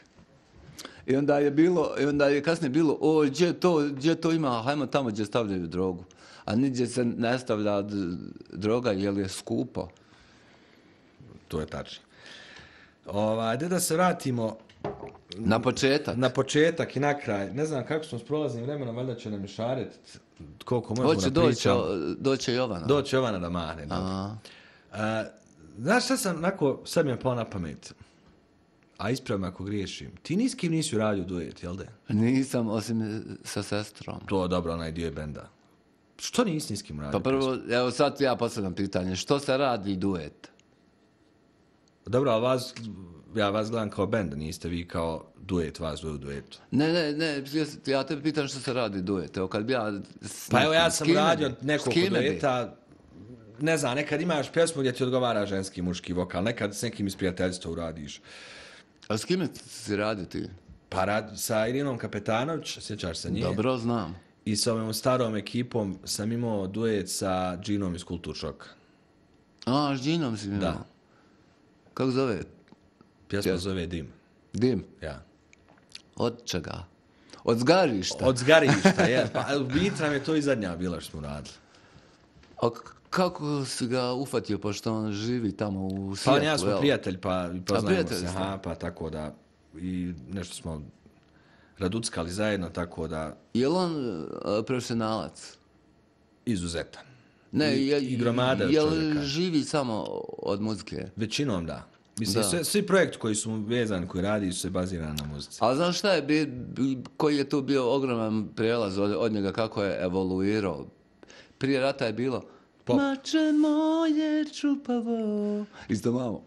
I onda je kasnije bilo, gdje to ima, hajmo tamo gdje stavljaju drogu. A nigdje se ne stavlja droga, jer je skupo. To je tačno. Da se vratimo Na početak i na kraj. Ne znam kako smo s prolaznim vremenom, valjda će nam išariti koliko možemo da pričamo. Doće Jovana. Doće Jovana da mahne. Znaš šta sam, sad mi je pao na pamet, a ispravi me ako griješim. Ti ni s kim nisi uradio duet, jel da? Nisam, osim sa sestrom. To je dobro, onaj dio benda. Što nisi ni s kim uradio? Pa prvo, evo sad ja postavljam pitanje, što se radi duet? Dobro, ali ja vas gledam kao bend, niste vi kao duet, vas dvoje u duetu. Ne, ja te pitam što se radi duet. Evo kad bi ja... Pa evo ja sam radio nekoliko dueta, ne znam, nekad imaš pjesmu gdje ti odgovara ženski, muški vokal, nekad s nekim iz prijateljstva uradiš. A s kime si radio ti? Pa sa Irinom Kapetanović, sjećaš se nje? Dobro, znam. I sa ovom starom ekipom sam imao duet sa Džinom iz Kultur Šoka. A, s Džinom si imao? Da. Kako zove? Pjesma zove Dim. Dim? Ja. Od čega? Od zgarišta? Od zgarišta, je. Pa u biti nam je to i zadnja bila što smo radili. A kako si ga ufatio, pošto on živi tamo u svijetu? Pa ja smo prijatelj, pa poznajemo se. Aha, pa tako da i nešto smo raduckali zajedno, tako da... Je li on profesionalac? Izuzetan. Ne, I gromada od čovjeka. Je li živi samo od muzike? Većinom da. Mislim, svi projekti koji su vezani, koji radi, su se bazirani na muzici. Ali znaš šta je, koji je tu bio ogroman prijelaz od njega, kako je evoluirao? Prije rata je bilo mače moje čupavo. Isto malo.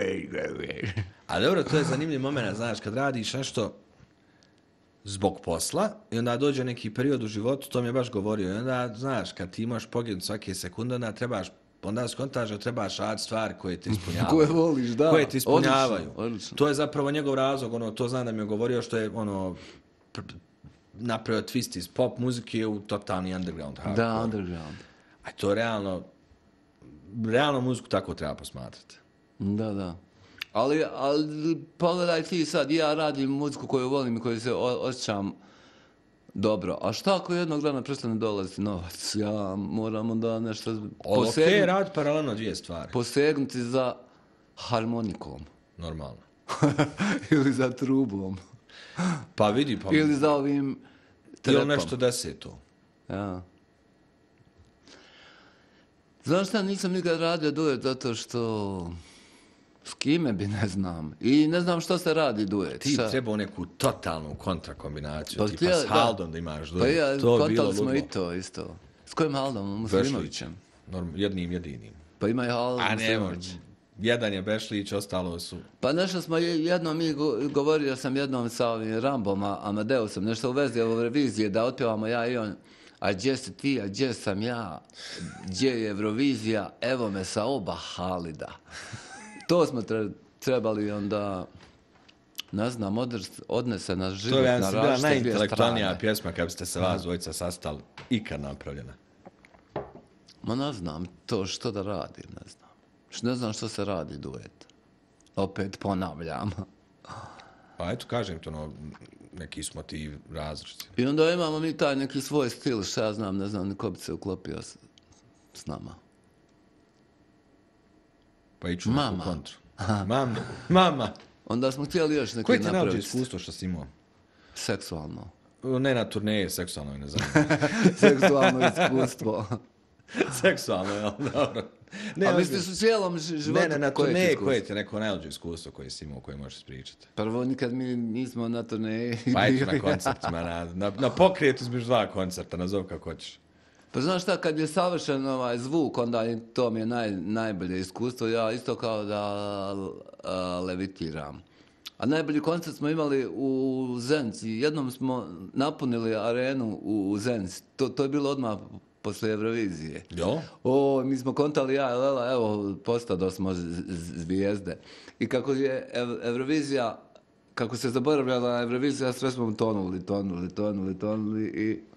A dobro, to je zanimljiv moment, znaš, kad radiš nešto zbog posla i onda dođe neki period u životu, to mi je baš govorio, i onda, znaš, kad ti imaš pogled svake sekunde, onda skontaš da trebaš raditi stvari koje te ispunjavaju. Koje voliš, da. Koje te ispunjavaju. Odlično. To je zapravo njegov razlog, to znam da mi je govorio što je, napravio twist iz pop muzike u totalni underground hardcore. Da, underground. A to realno muziku tako treba posmatrati. Da. Ali pogledaj ti sad, ja radim muziku koju volim i koju se osjećam dobro. A šta ako jednog dana prestane dolaziti novac? Ja moram onda nešto Okej, rad paralelno dvije stvari. Posegnuti za harmonikom. Normalno. Ili za trubom. Pa vidi, pa... Ili za ovim trepom. Ili nešto deseto. Ja. Znaš šta, nisam nikad radio duet zato što... S kime bi, ne znam. I ne znam što se radi duet. Ti trebao neku totalnu kontrakombinaciju, pa tipa s Haldom da imaš duet. Pa ja, to kontali smo i to isto. S kojim Haldom? Muslimovićem? Jedinim. Pa ima i Hald Muslimović. Jedan je Bešlić, ostalo su... Pa nešto smo govorio sam jednom sa ovim Rambom, Amadeusom, nešto u vezi ove revizije, da otpjevamo ja i on. A gdje si ti, a gdje sam ja? Gdje je Eurovizija? Evo me sa oba Halida. To smo trebali onda, ne znam, odnese na život na različite dvije strane. To je bila najintelektualnija pjesma kad biste se vas dvojica sastali ikad napravljena. Ma ne znam to što da radim, ne znam. Ne znam što se radi duet. Opet ponavljam. Pa eto, kažem to, neki smo ti različiti. I onda imamo mi taj neki svoj stil, što ja znam, ne znam, niko bi se uklopio s nama. Pa iću neku kontru. Mama. Onda smo htjeli još neki napraviti. Koje ti napraviti. iskustvo što si imao? Seksualno. Ne na turneje, seksualno je ne znam. Seksualno iskustvo. Seksualno je, dobro. A misliš u cijelom životu? Ne, na turneje koje ti je neko najluđe iskustvo koje si imao, koje možeš ispričati? Prvo, nikad mi nismo na turneji. Pa eto na koncertima, na pokrijetu između dva koncerta, nazov kako hoćeš. Pa znaš šta, kad je savršen zvuk, onda to mi je najbolje iskustvo. Ja isto kao da levitiram. A najbolji koncert smo imali u Zenci. Jednom smo napunili arenu u Zenci. To je bilo odmah posle Eurovizije. Jo? Mi smo kontali evo, postado smo zvijezde. I kako je Eurovizija, kako se zaboravljala Eurovizija, sve smo tonuli i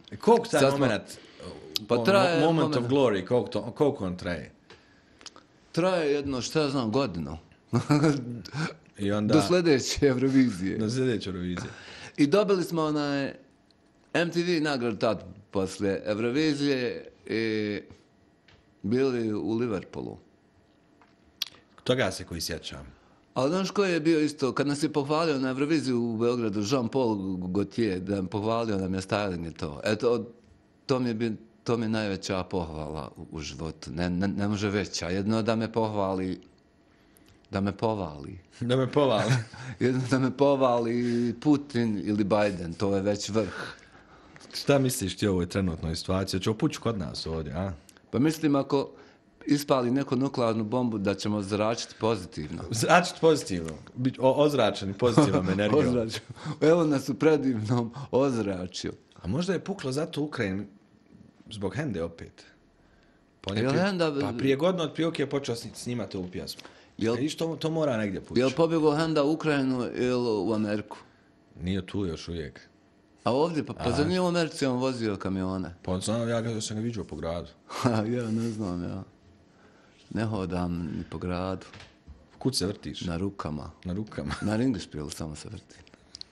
Koliko taj Sad smo- moment, Pa traje moment of moment. glory, koliko on traje? Traje jedno, šta ja znam, godinu. I onda, Do sljedeće Eurovizije. do sljedeće Eurovizije. I dobili smo onaj MTV nagradu tad poslije Eurovizije i bili u Liverpoolu. Toga se koji sjećam. Ali znaš koji je bio isto, kad nas je pohvalio na Euroviziju u Beogradu, Jean-Paul Gaultier, da nam pohvalio nam je styling i to. Eto, to mi je najveća pohvala u životu. Ne može veća. Jedno da me pohvali, da me povali. Da me povali. Jedno da me povali Putin ili Biden, to je već vrh. Šta misliš ti o ovoj trenutnoj situaciji? Hoće opući kod nas ovdje, a? Pa mislim, ako ispali neku nuklearnu bombu, da ćemo zračiti pozitivno. Zračiti pozitivno. Ozračeni pozitivnom energijom. Ozračju. Evo nas u predivnom ozračju. A možda je puklo zato u Ukrajini zbog Hende opet. Pa, Jel Henda- pa prije godinu od Pioke je počeo snimati ovu pjesmu. Vidiš, to mora negdje pući. Jel pobjegao Henda u Ukrajinu ili u Ameriku? Nije tu još uvijek. A ovdje, pa za nije u Americi on vozio kamione. Pa znam, ja sam ga vidio po gradu. Ja ne znam, ja. Ne hodam ni po gradu. Kud se vrtiš? Na rukama. Na rukama. Na ringišpilu samo se vrtim.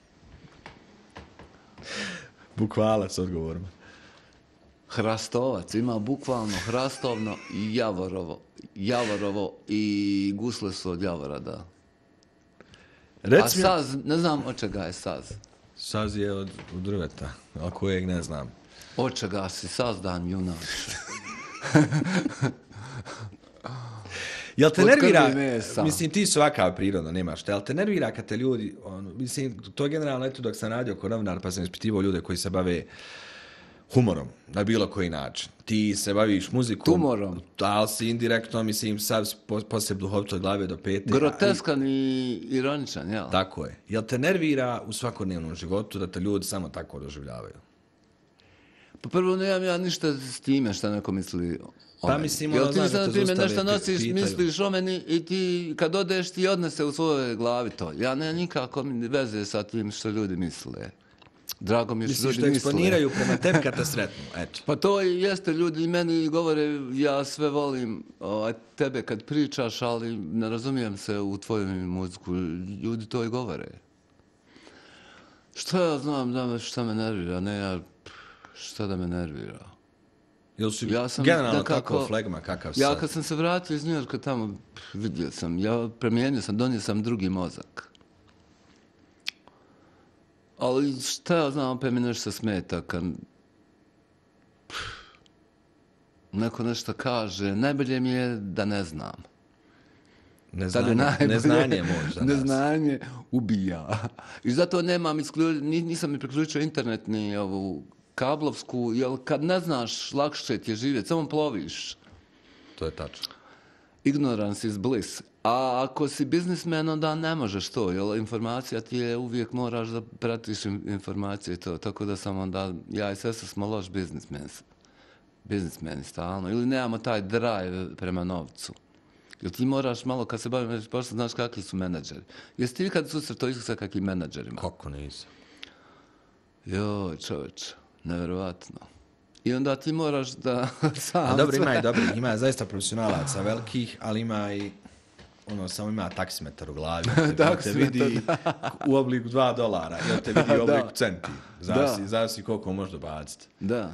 Bukvala s odgovorom. Hrastovac, ima bukvalno hrastovno i javorovo i gusle su od javora, da. A Reci mi... saz, ne znam od čega je saz. Saz je od drveta, a kojeg ne znam. Od čega si sazdan, junače. Jel te Od nervira, krvi mesa. mislim ti svaka prirodno nemaš te, jel te nervira kad te ljudi, mislim, to je generalno eto dok sam radio kao novinar pa sam ispitivao ljude koji se bave humorom, na bilo koji način. Ti se baviš muzikom, Tumorom. ali si indirektno, mislim, sav poslije duhovito glave do pete. Groteskan i ironičan, jel? Tako je. Jel te nervira u svakodnevnom životu da te ljudi samo tako doživljavaju? Pa prvo nemam ja ništa s time šta neko misli o Pa meni. mislim, Jel ono, ti znaš sad, da na te primjer, zaustavi, nešto nosiš, pitaju. misliš o meni i ti kad odeš ti odnese u svojoj glavi to. Ja nemam nikako veze sa tim što ljudi misle. Drago mi je što Mislim što ljudi misle. eksponiraju prema tebi kad te sretnu, eto. Pa to i jeste, ljudi meni govore, ja sve volim tebe kad pričaš, ali ne razumijem se u tvoju muziku. Ljudi to i govore. Šta ja znam šta me nervira, ne ja, šta da me nervira. Jel si Ja sam generalno nekako- tako flegma kakav Ja sad? kad sam se vratio iz Njujorka tamo, vidio sam, ja promijenio sam, donio sam drugi mozak. Ali šta ja znam, opet mi nešto smeta kad neko nešto kaže, najbolje mi je da ne znam. Tad je najbolje. Neznanje je moć za nas. Neznanje ubija. I zato nemam nisam mi priključio internet ni ovu kablovsku, jer kad ne znaš, lakše ti je živjeti, samo ploviš. To je tačno. Ignorance is bliss. A ako si biznismen, onda ne možeš to, jer informacija ti je, uvijek moraš da pratiš informacije i to. Tako da sam onda, ja i sestra smo loš biznismeni stalno. Ili nemamo taj drive prema novcu. Jer ti moraš malo, kad se bavim pošto znaš kakvi su menadžeri. Jesi ti kad susretao isto sa kakvim menadžerima? Kako nisam? Joj, čovječ, nevjerovatno. I onda ti moraš da sam... A dobro, ima i dobri, ima zaista profesionalaca velikih, ali ima i samo ima taksimetar u glavi. Jel te vidi u obliku $2, jel te vidi u obliku centi. Zavisi koliko može dobaciti. Da.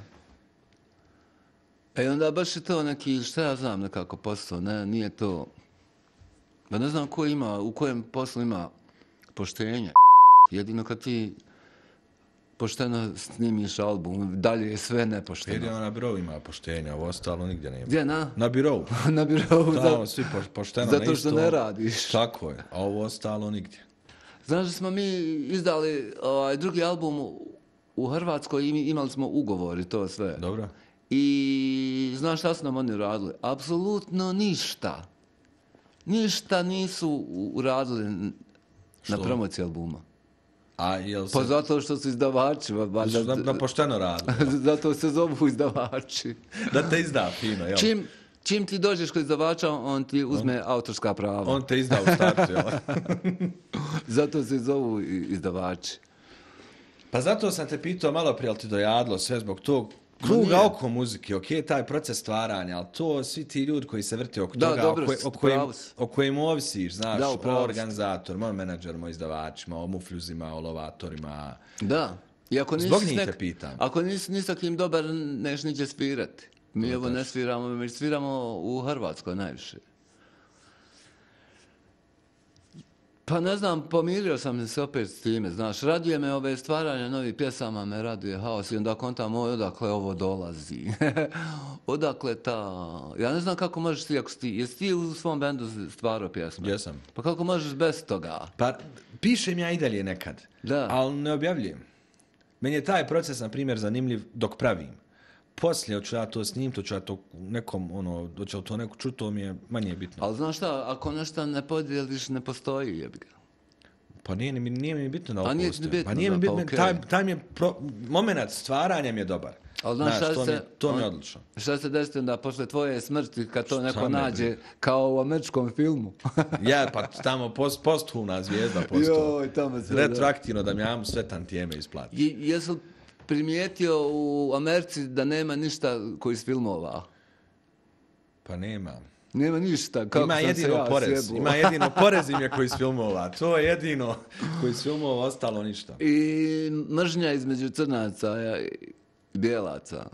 I onda baš je to neki, šta ja znam, nekako posao, ne, nije to... Pa ne znam ko ima, u kojem poslu ima poštenje. Jedino kad ti pošteno snimiš album, dalje je sve nepošteno. Jedino na birovu ima poštenja, ovo ostalo nigdje nema. Gdje, na? Na birovu. Na birovu. Tamo svi pošteno na Zato isto. što ne radiš. Tako je, a ovo ostalo nigdje. Znaš da smo mi izdali drugi album u Hrvatskoj, imali smo ugovor i to sve. Dobro. I znaš šta su nam oni uradili? Apsolutno ništa. Ništa nisu uradili na promociji albuma. A jel se... Pa zato što su izdavači. Da pošteno radi. Zato se zovu izdavači. Da te izda fino, jel? Čim ti dođeš kod izdavača, on ti uzme autorska prava. On te izda u startu, jel? Zato se zovu izdavači. Pa zato sam te pitao malo prije, ali ti dojadlo sve zbog tog kruga oko muzike, ok, taj proces stvaranja, ali to svi ti ljudi koji se vrte oko toga, dobro, o kojim ovisiš, znaš, Da, o organizatorima, o menadžerima, o izdavačima, o mufljuzima, o lovatorima. Da. I ako Zbog njih te pitam. Ako nisi ni sa kim dobar, neš niđe svirati. Mi evo ne sviramo, mi sviramo u Hrvatskoj najviše. Pa ne znam, pomirio sam se opet s time, znaš, raduje me ove stvaranje novih pjesama, me raduje haos i onda kontam odakle ovo dolazi. Odakle ta... Ja ne znam kako možeš ti, jesi ti u svom bendu stvarao pjesme? Jesam. Pa kako možeš bez toga? Pa pišem ja i dalje nekad, Da. ali ne objavljujem. Meni je taj proces, na primjer, zanimljiv dok pravim. Poslije, hoću ja to snimiti, hoću ja to nekom, hoću to neko čuti, to mi je manje bitno. Ali znaš šta, ako nešto ne podijeliš, ne postoji, jebi ga. Pa nije mi bitno da ovo nije postoji. bitno, Pa nije mi da, bitno, pa okej. taj mi je moment stvaranja mi je dobar. Ali znaš šta to mi je odlično. Šta se desi onda posle tvoje smrti kad to neko me nađe kao u američkom filmu? Ja, pa tamo posthumna zvijezda postao. Joj, tamo se... Retroaktivno da mi ja sve tantijeme isplati. Jesu primijetio u Americi da nema ništa koji iz filmova? Pa nema. Nema ništa. Kako Ima sam jedino se ja porez. sjebuo. Ima jedino porez im je koji iz filmova. To je jedino koji iz filmova, ostalo ništa. I mržnja između crnaca i bijelaca.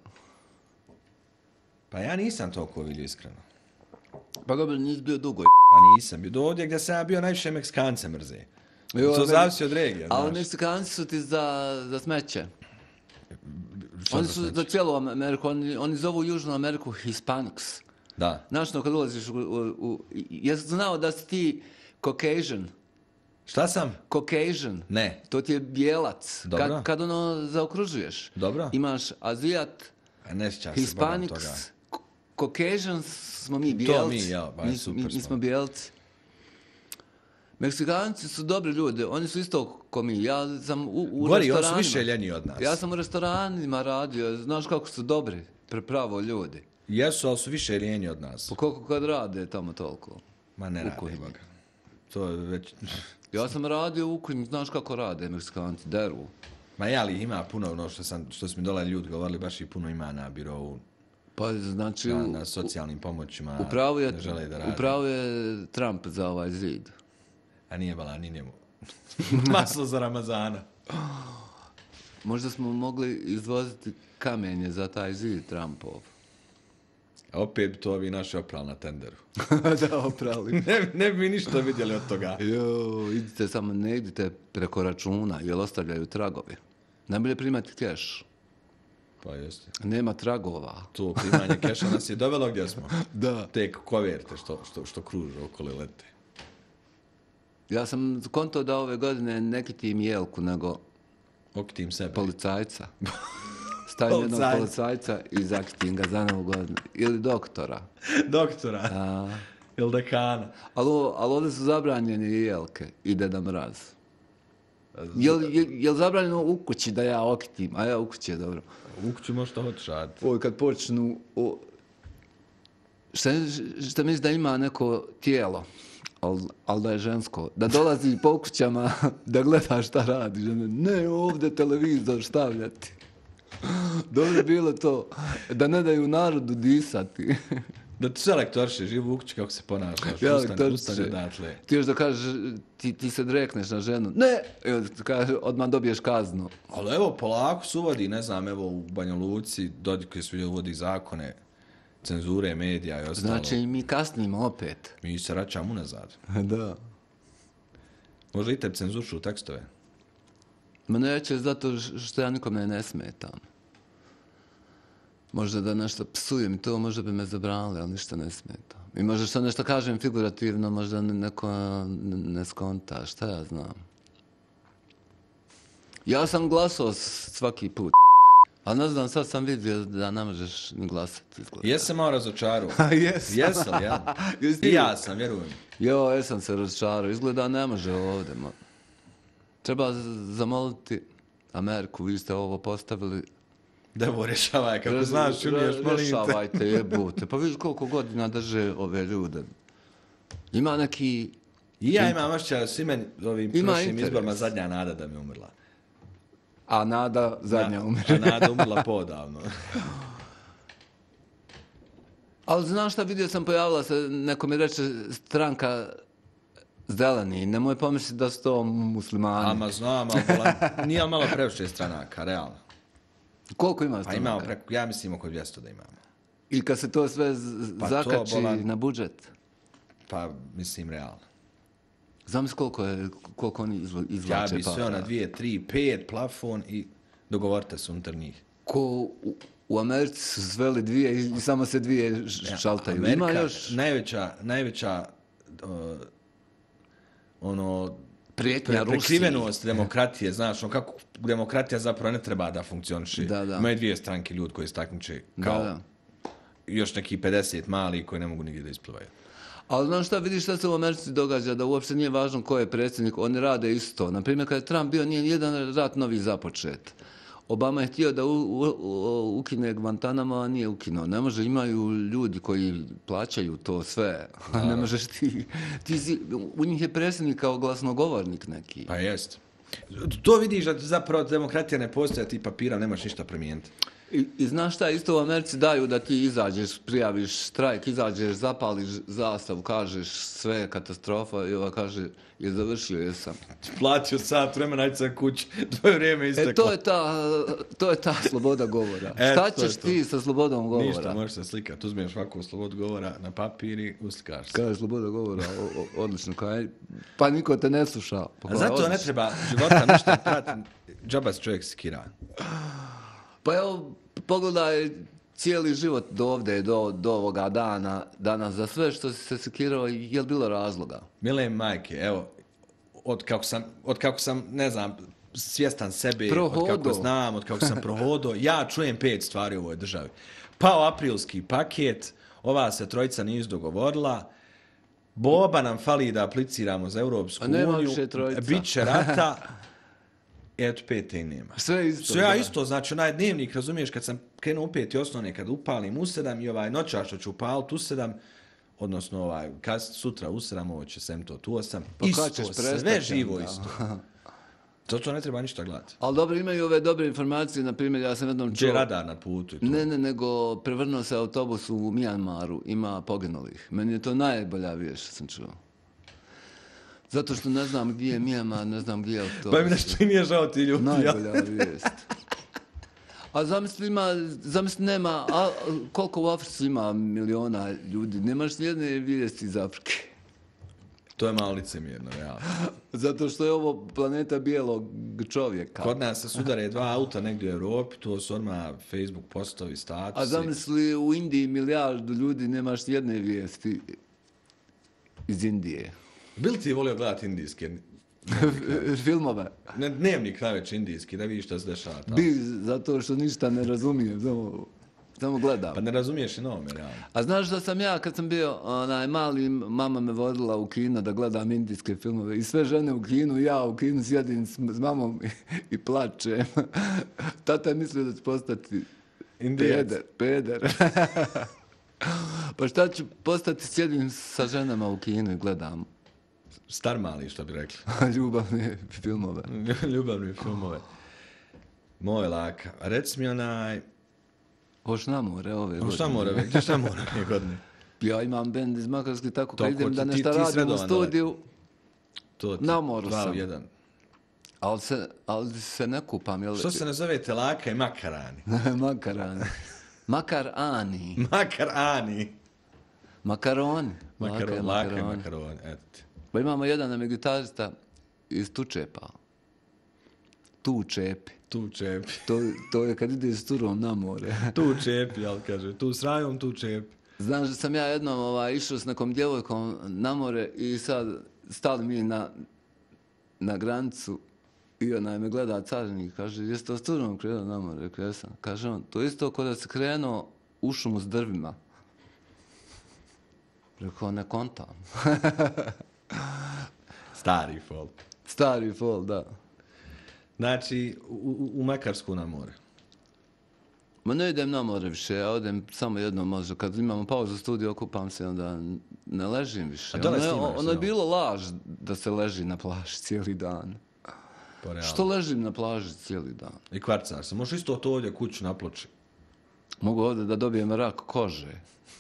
Pa ja nisam toliko vidio iskreno. Pa dobro, nisi bio dugo. Pa nisam bio. Do ovdje gdje sam ja bio najviše Meksikance mrze. To zavisi od regije, Ali znaš. Meksikanci su ti za smeće. Šta Oni za su smeće? za cijelu Ameriku, oni zovu Južnu Ameriku Hispanics. Da. Znaš, no, kad ulaziš jesi znao da si ti Caucasian? Šta sam? Caucasian. Ne. To ti je bijelac. Dobro. Kad zaokružuješ. Dobro. Imaš Azijat, A ne sjećam se Bogom toga. Hispanics, Caucasians smo mi bijelci. To mi, ja, ba, super mi smo. smo bijelci. Meksikanci su dobri ljudi, oni su isto ko mi. Ja sam u Gori, oni restoranima. su više ljeni od nas. Ja sam u restoranima radio, znaš kako su dobri, pravo ljudi. Jesu, ali su više ljeni od nas. Po koliko kad rade tamo toliko? Ma ne rade, kuhinji. Boga. To je već... Ja sam radio u kuhinji, znaš kako rade Meksikanci, deru. Ma ja, ali ima puno, što su mi dole ljudi govorili, baš i puno ima na birovu, Pa znači, na socijalnim pomoćima, upravo ne žele da rade. upravo je Trump za ovaj zid. A nije bala, ni njemu. Maslo za Ramazana. Možda smo mogli izvoziti kamenje za taj zid Trumpov. A opet bi to ovi naši oprali na tenderu. Da, oprali. Ne bi mi ništa vidjeli od toga. Jo, idite samo, ne idite preko računa, jer ostavljaju tragovi. Najbolje primati keš. Pa jeste. Nema tragova. To primanje keša nas je dovelo gdje smo. Da. Te koverte što kruže okolo lete. Ja sam konto da ove godine ne kitim jelku, nego Okitim sebe. policajca. Stavim jednog policajca i zakitim ga za novu godinu. Ili doktora. Doktora. A, Ili dekana. ali ovdje su zabranjene i jelke i Deda Mraz. Jel zabranjeno u kući da ja okitim? A ja u kući je dobro. U kuću možeš to hoćeš raditi. Oj, kad počnu... Šta misliš da ima neko tijelo, ali da je žensko, da dolazi po kućama da gleda šta radi. Žene, ne, ovdje televizor stavljati. Dobro je bilo to, da ne daju narodu disati. Da ti selektorše, živu u kući kako se ponašaš. Ja, Ustane odatle. ti još da kažeš, ti se drekneš na ženu. Ne! I onda ti kaže, odmah dobiješ kaznu. Ali evo, polako se uvodi, ne znam, evo u Banja Luci, Dodik se uvodi zakone, cenzure, medija i ostalo. Znači, mi kasnimo opet. Mi se vraćamo unazad. Da. Možda i tebi cenzuršu tekstove. Ma neće, zato što ja nikome ne smetam. Možda da nešto psujem i to, možda bi me zabranili, ali ništa ne smeta. I možda što nešto kažem figurativno, možda neko ne skonta, šta ja znam. Ja sam glasao svaki put, ali ne znam, sad sam vidio da ne možeš ni glasati. Jesam malo razočarao. Jesam. Jesam, ja. Jesi I ti? ja sam, vjerujem. Jo, jesam se razočarao, izgleda ne može ovdje. Treba zamoliti Ameriku, vi ste ovo postavili. Devo, rješavaj, kako znaš, umiješ, molim te. Rješavajte, jebute. Pa vidiš koliko godina drže ove ljude. Ima neki... I ja imam ošća, svi meni ovim Ima prošlim interes. izborima zadnja nada da mi umrla. A Nada zadnja umire. A Nada umrla podavno. Ali znaš šta, vidio sam, pojavila se, neko mi reče, stranka zeleni. Nemoj pomisliti da su to muslimani. Ama znam, nije malo previše stranaka, realno. Koliko ima Pa stranaka? imamo preko, ja mislim oko 200 da imamo. I kad se to sve zakači na budžet? Pa mislim realno. Zamisli koliko oni izvlače. Ja bi sve na 2, 3, 5 plafon i dogovorite se unutar njih. Ko u Americi su sveli dvije i samo se dvije šaltaju. Amerika, Ima još najveća prijetnja Rusiji. prekrivenost demokratije, znaš, kako demokratija zapravo ne treba da funkcioniše. Da. Imaju dvije stranke ljudi koji se takmiče kao još neki 50 mali koji ne mogu nigdje da isplivaju. Ali znaš šta, vidiš šta se u Americi događa, da uopšte nije važno ko je predsjednik, oni rade isto. Naprimjer, kad je Trump bio, nije jedan rat novi započet. Obama je htio da ukine Guantanamo, a nije ukinuo. Ne može, imaju ljudi koji plaćaju to sve. Ne možeš ti u njih je predsjednik kao glasnogovornik neki. Pa jest. To vidiš da zapravo demokratija ne postoji, a ti papira nemaš ništa promijeniti. I znaš šta, isto u Americi daju da ti izađeš, prijaviš štrajk, izađeš, zapališ zastavu, kažeš sve je katastrofa i ova kaže, je završio, jesam. Platio sat vremena, ajde sam kući, tvoje vrijeme isteklo. To je ta sloboda govora. Šta ćeš ti sa slobodom govora? Ništa, možeš se slikati, uzmeš ovakvu slobodu govora na papir i uslikaš se. Kaže sloboda govora, odlično, pa niko te ne sluša. A zato ne treba života ništa pratiti, džaba se čovjek skira. Pa evo, pogledaj cijeli život do ovdje, do ovoga dana, danas, za sve što si se sekirao, je li bilo razloga? Mile majke, evo, od kako sam, ne znam, svjestan sebe, od kako znam, od kako sam prohodo, ja čujem 5 stvari u ovoj državi. Pao aprilski paket, ova se trojica nisu dogovorila, Boba nam fali da apliciramo za Europsku uniju, bit će rata, eto 5 i nema. Sve isto. Sve isto, znači onaj dnevnik, razumiješ, kad sam krenuo u 5 i osnovne, kad upalim u 7 i ovaj noćaš što ću upaliti u 7, odnosno sutra u 7, ovo će sem to tu 8, isto, sve živo isto. To ne treba ništa gledati. Ali dobro, imaju ove dobre informacije, na primjer, ja sam jednom čuo... Gdje radar na putu i to? Ne, nego prevrnuo se autobus u Mijanmaru, ima poginulih. Meni je to najbolja vijest što sam čuo. Zato što ne znam gdje je Mijanmar, ne znam gdje je autobus. Pa mi nešto i nije žao ti ljudi. Najbolja vijest. A zamisli nema, koliko u Africi ima miliona ljudi, nemaš nijedne vijesti iz Afrike. To je malo licemjerno, realno. Zato što je ovo planeta bijelog čovjeka. Kod nas se sudare 2 auta negdje u Europi, to su odmah Facebook postovi, statusi. A zamisli u Indiji milijardu ljudi, nemaš nijedne vijesti iz Indije. Bil ti volio gledati indijske? Filmove. Dnevnik najveći indijski, da vidiš šta se dešava. Bi, zato što ništa ne razumijem, samo gledam. Pa ne razumiješ i novome, realno. A znaš da sam ja, kad sam bio mali, mama me vodila u kino da gledam indijske filmove i sve žene u kinu, ja u kinu sjedim s mamom i plačem. Tata je mislio da ću postati peder. Pa šta ću postati, sjedim sa ženama u kinu i gledam. Star mali, što bi rekli. Ljubavne filmove. Ljubavne filmove. Moje laka. A reci mi Hoš na more ove godine. Gdje šta more ove godine? Ja imam bend iz Makarske, tako kad idem da nešto radim u studiju, na moru sam. 2-1. Ali se ne kupam. Jel... Što se nazovete laka i makarani? Makarani. Makarani. Makaroni. Laka i makaroni. Eto ti. Pa imamo jedan gitarista iz Tučepa. Tučepi. To je kad ideš s turom na more. Tu čepi, jel kaže. Tu s rajom, tu čepi. Znaš da sam ja jednom išao s nekom djevojkom na more i sad stali mi na granicu i onaj me gleda carinik, kaže, jeste to s turom krenuo na more? Rekao, jesam. Kaže on, to isto kod da se krenuo u šumu s drvima. Rekao, ne kontam. Stari folk, da. Znači, u Makarsku na more. Ma ne idem na more više, ja odem samo jednom možda. Kad imamo pauzu u studiju, okupam se, onda ne ležim više. Ono je bilo laž da se leži na plaži cijeli dan. Po realno. Što ležim na plaži cijeli dan? I kvarcar se. Možeš isto to ovdje kuću na ploči. Mogu ovdje da dobijem rak kože.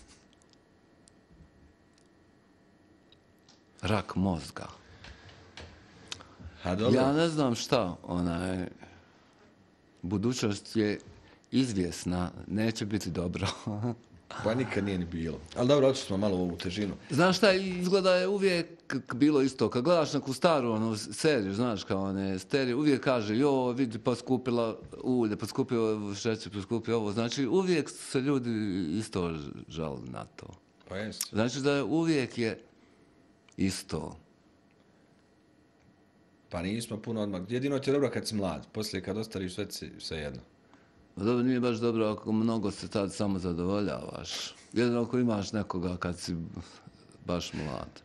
Rak mozga. A dobro. Ja ne znam šta, budućnost je izvjesna, neće biti dobro. Pa nikad nije ni bilo. Ali dobro, otišli smo malo u ovu težinu. Znaš šta, izgleda je uvijek bilo isto. Kad gledaš neku staru seriju, znaš, kao one sterije, uvijek kaže, vidi, poskupila ulje, poskupio šećer, poskupio ovo. Znači, uvijek se ljudi isto žali na to. Pa jest. Znači da uvijek je isto. Pa nismo puno odmah. Jedino ti je dobro kad si mlad. Poslije kad ostariš sve jedno. Dobro, nije baš dobro ako mnogo se tad samo zadovoljavaš. Jedino ako imaš nekoga kad si baš mlad.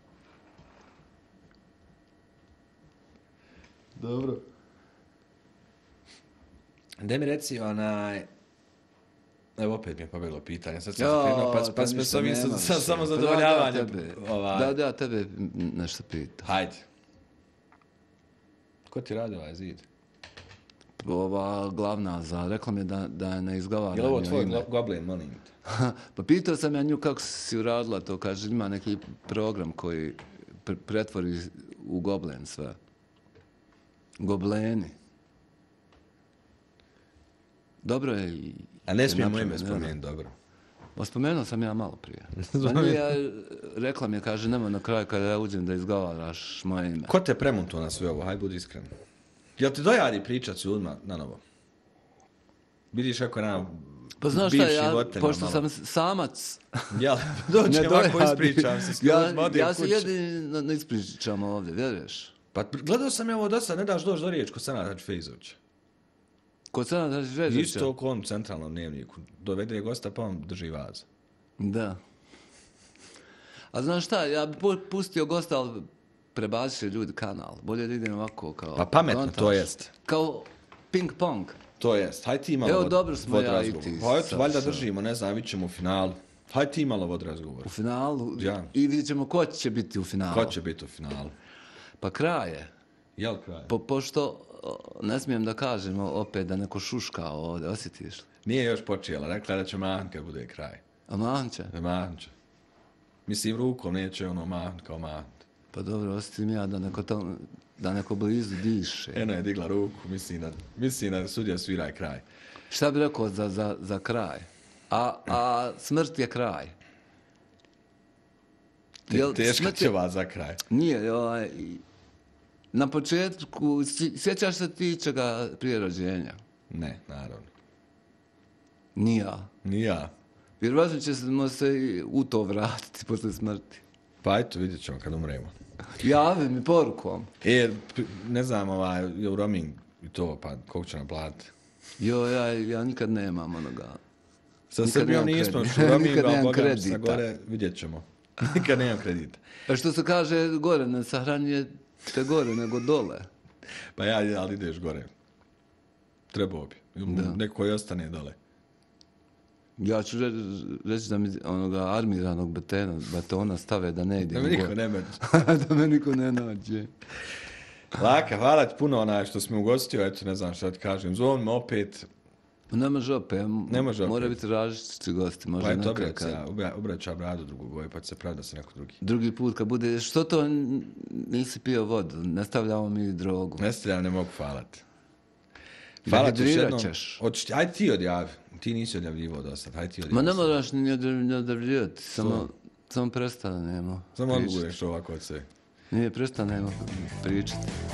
Dobro. Da mi reci Evo opet mi je pobjeglo pitanje. Sad sam krenuo, pa smo samo zadovoljavanje. Da ja tebe nešto pitam. Hajde. Ko ti radi ovaj zid? Ova glavna rekla mi je da je ne izgovaram. Je li ovo tvoj goblin, molim te? Pa pitao sam ja nju kako si uradila to, kaže ima neki program koji pretvori u goblen sve. Gobleni. Dobro je i... A ne smijemo ime spomenuti, dobro. Pa spomenuo sam ja malo prije. Rekla mi je, kaže, nema na kraju kada ja uđem da izgovaraš moje ime. Ko te premontuo na sve ovo? Hajde, budi iskren. Jel ti dojadi pričat s ljudima na novo? Vidiš kako nam pa znaš šta, pošto sam samac... Jel, dođem ovako ispričam se s ljudima, ja se jedino ne ispričam ovdje, vjeruješ? Pa gledao sam ja ovo dosta, ne daš doći do riječ kod Senata Hadžifejzovića. Kod Senata Hadžifejzovića? Isto oko on centralnom dnevniku. Dovede gosta pa vam drži vazu. Da. A znaš šta, ja bi pustio gosta, ali prebacit ljudi kanal. Bolje da idem ovako kao... Pa pametno, to jest. Kao ping pong. To jest. Hajde ti malo vod razgovor. Pa eto, valjda držimo, ne znam, vidit ćemo u finalu. Hajde ti malo vod razgovor. U finalu? Ja. I vidit ćemo ko će biti u finalu. Ko će biti u finalu? Pa kraj je. Jel kraj? Pošto ne smijem da kažem opet da neko šuška ovdje, osjetiš li? Nije još počela, rekla da će mahn kad bude kraj. A mahn će? Mahn će. Mislim, rukom neće mahn kao mahn. Pa dobro, osjetim ja da neko blizu diše. Eno je digla ruku, mislim da sudija svira kraj. Šta bi rekao za kraj? A smrt je kraj. Teško će vas za kraj. Nije, na početku, sjećaš se ti čega prije rođenja? Ne, naravno. Ni ja. Ni ja. Vjerovatno ćemo se u to vratiti posle smrti. Pa eto, vidjet ćemo kad umremo. Javi mi porukom. Ne znam, je u roaming i to, pa koliko će nam platiti? Ja nikad nemam onoga. Sa Srbijom nismo, što u roaming, ali Boga sa gore vidjet ćemo. Nikad nemam kredita. A što se kaže gore, ne sahranjujete gore nego dole. Pa ali ideš gore. Trebao bi. Neko koji ostane dole. Ja ću reći da mi onoga armiranog betona stave da ne idem. Da me niko ne nađe. Da me niko ne nađe. Laka, hvala ti puno što si me ugostio, eto ne znam šta ti kažem. Zovem me opet. Ne može opet. Mora biti različiti gosti. Pa eto, obraća bradu drugu boju, pa će se pravi da se neko drugi. Drugi put kad bude, što to nisi pio vodu? Ne stavljamo mi drogu. Ne stavljam, ne mogu falati. Hvala ti još jednom. Ajde ti odjavi. Ti nisi odjavljivao do sad. Hajde ti odjavi. Ma ne moraš ni odjavljivati. Samo prestanemo. Samo odgovoreš ovako od sve. Nije, prestanemo pričati.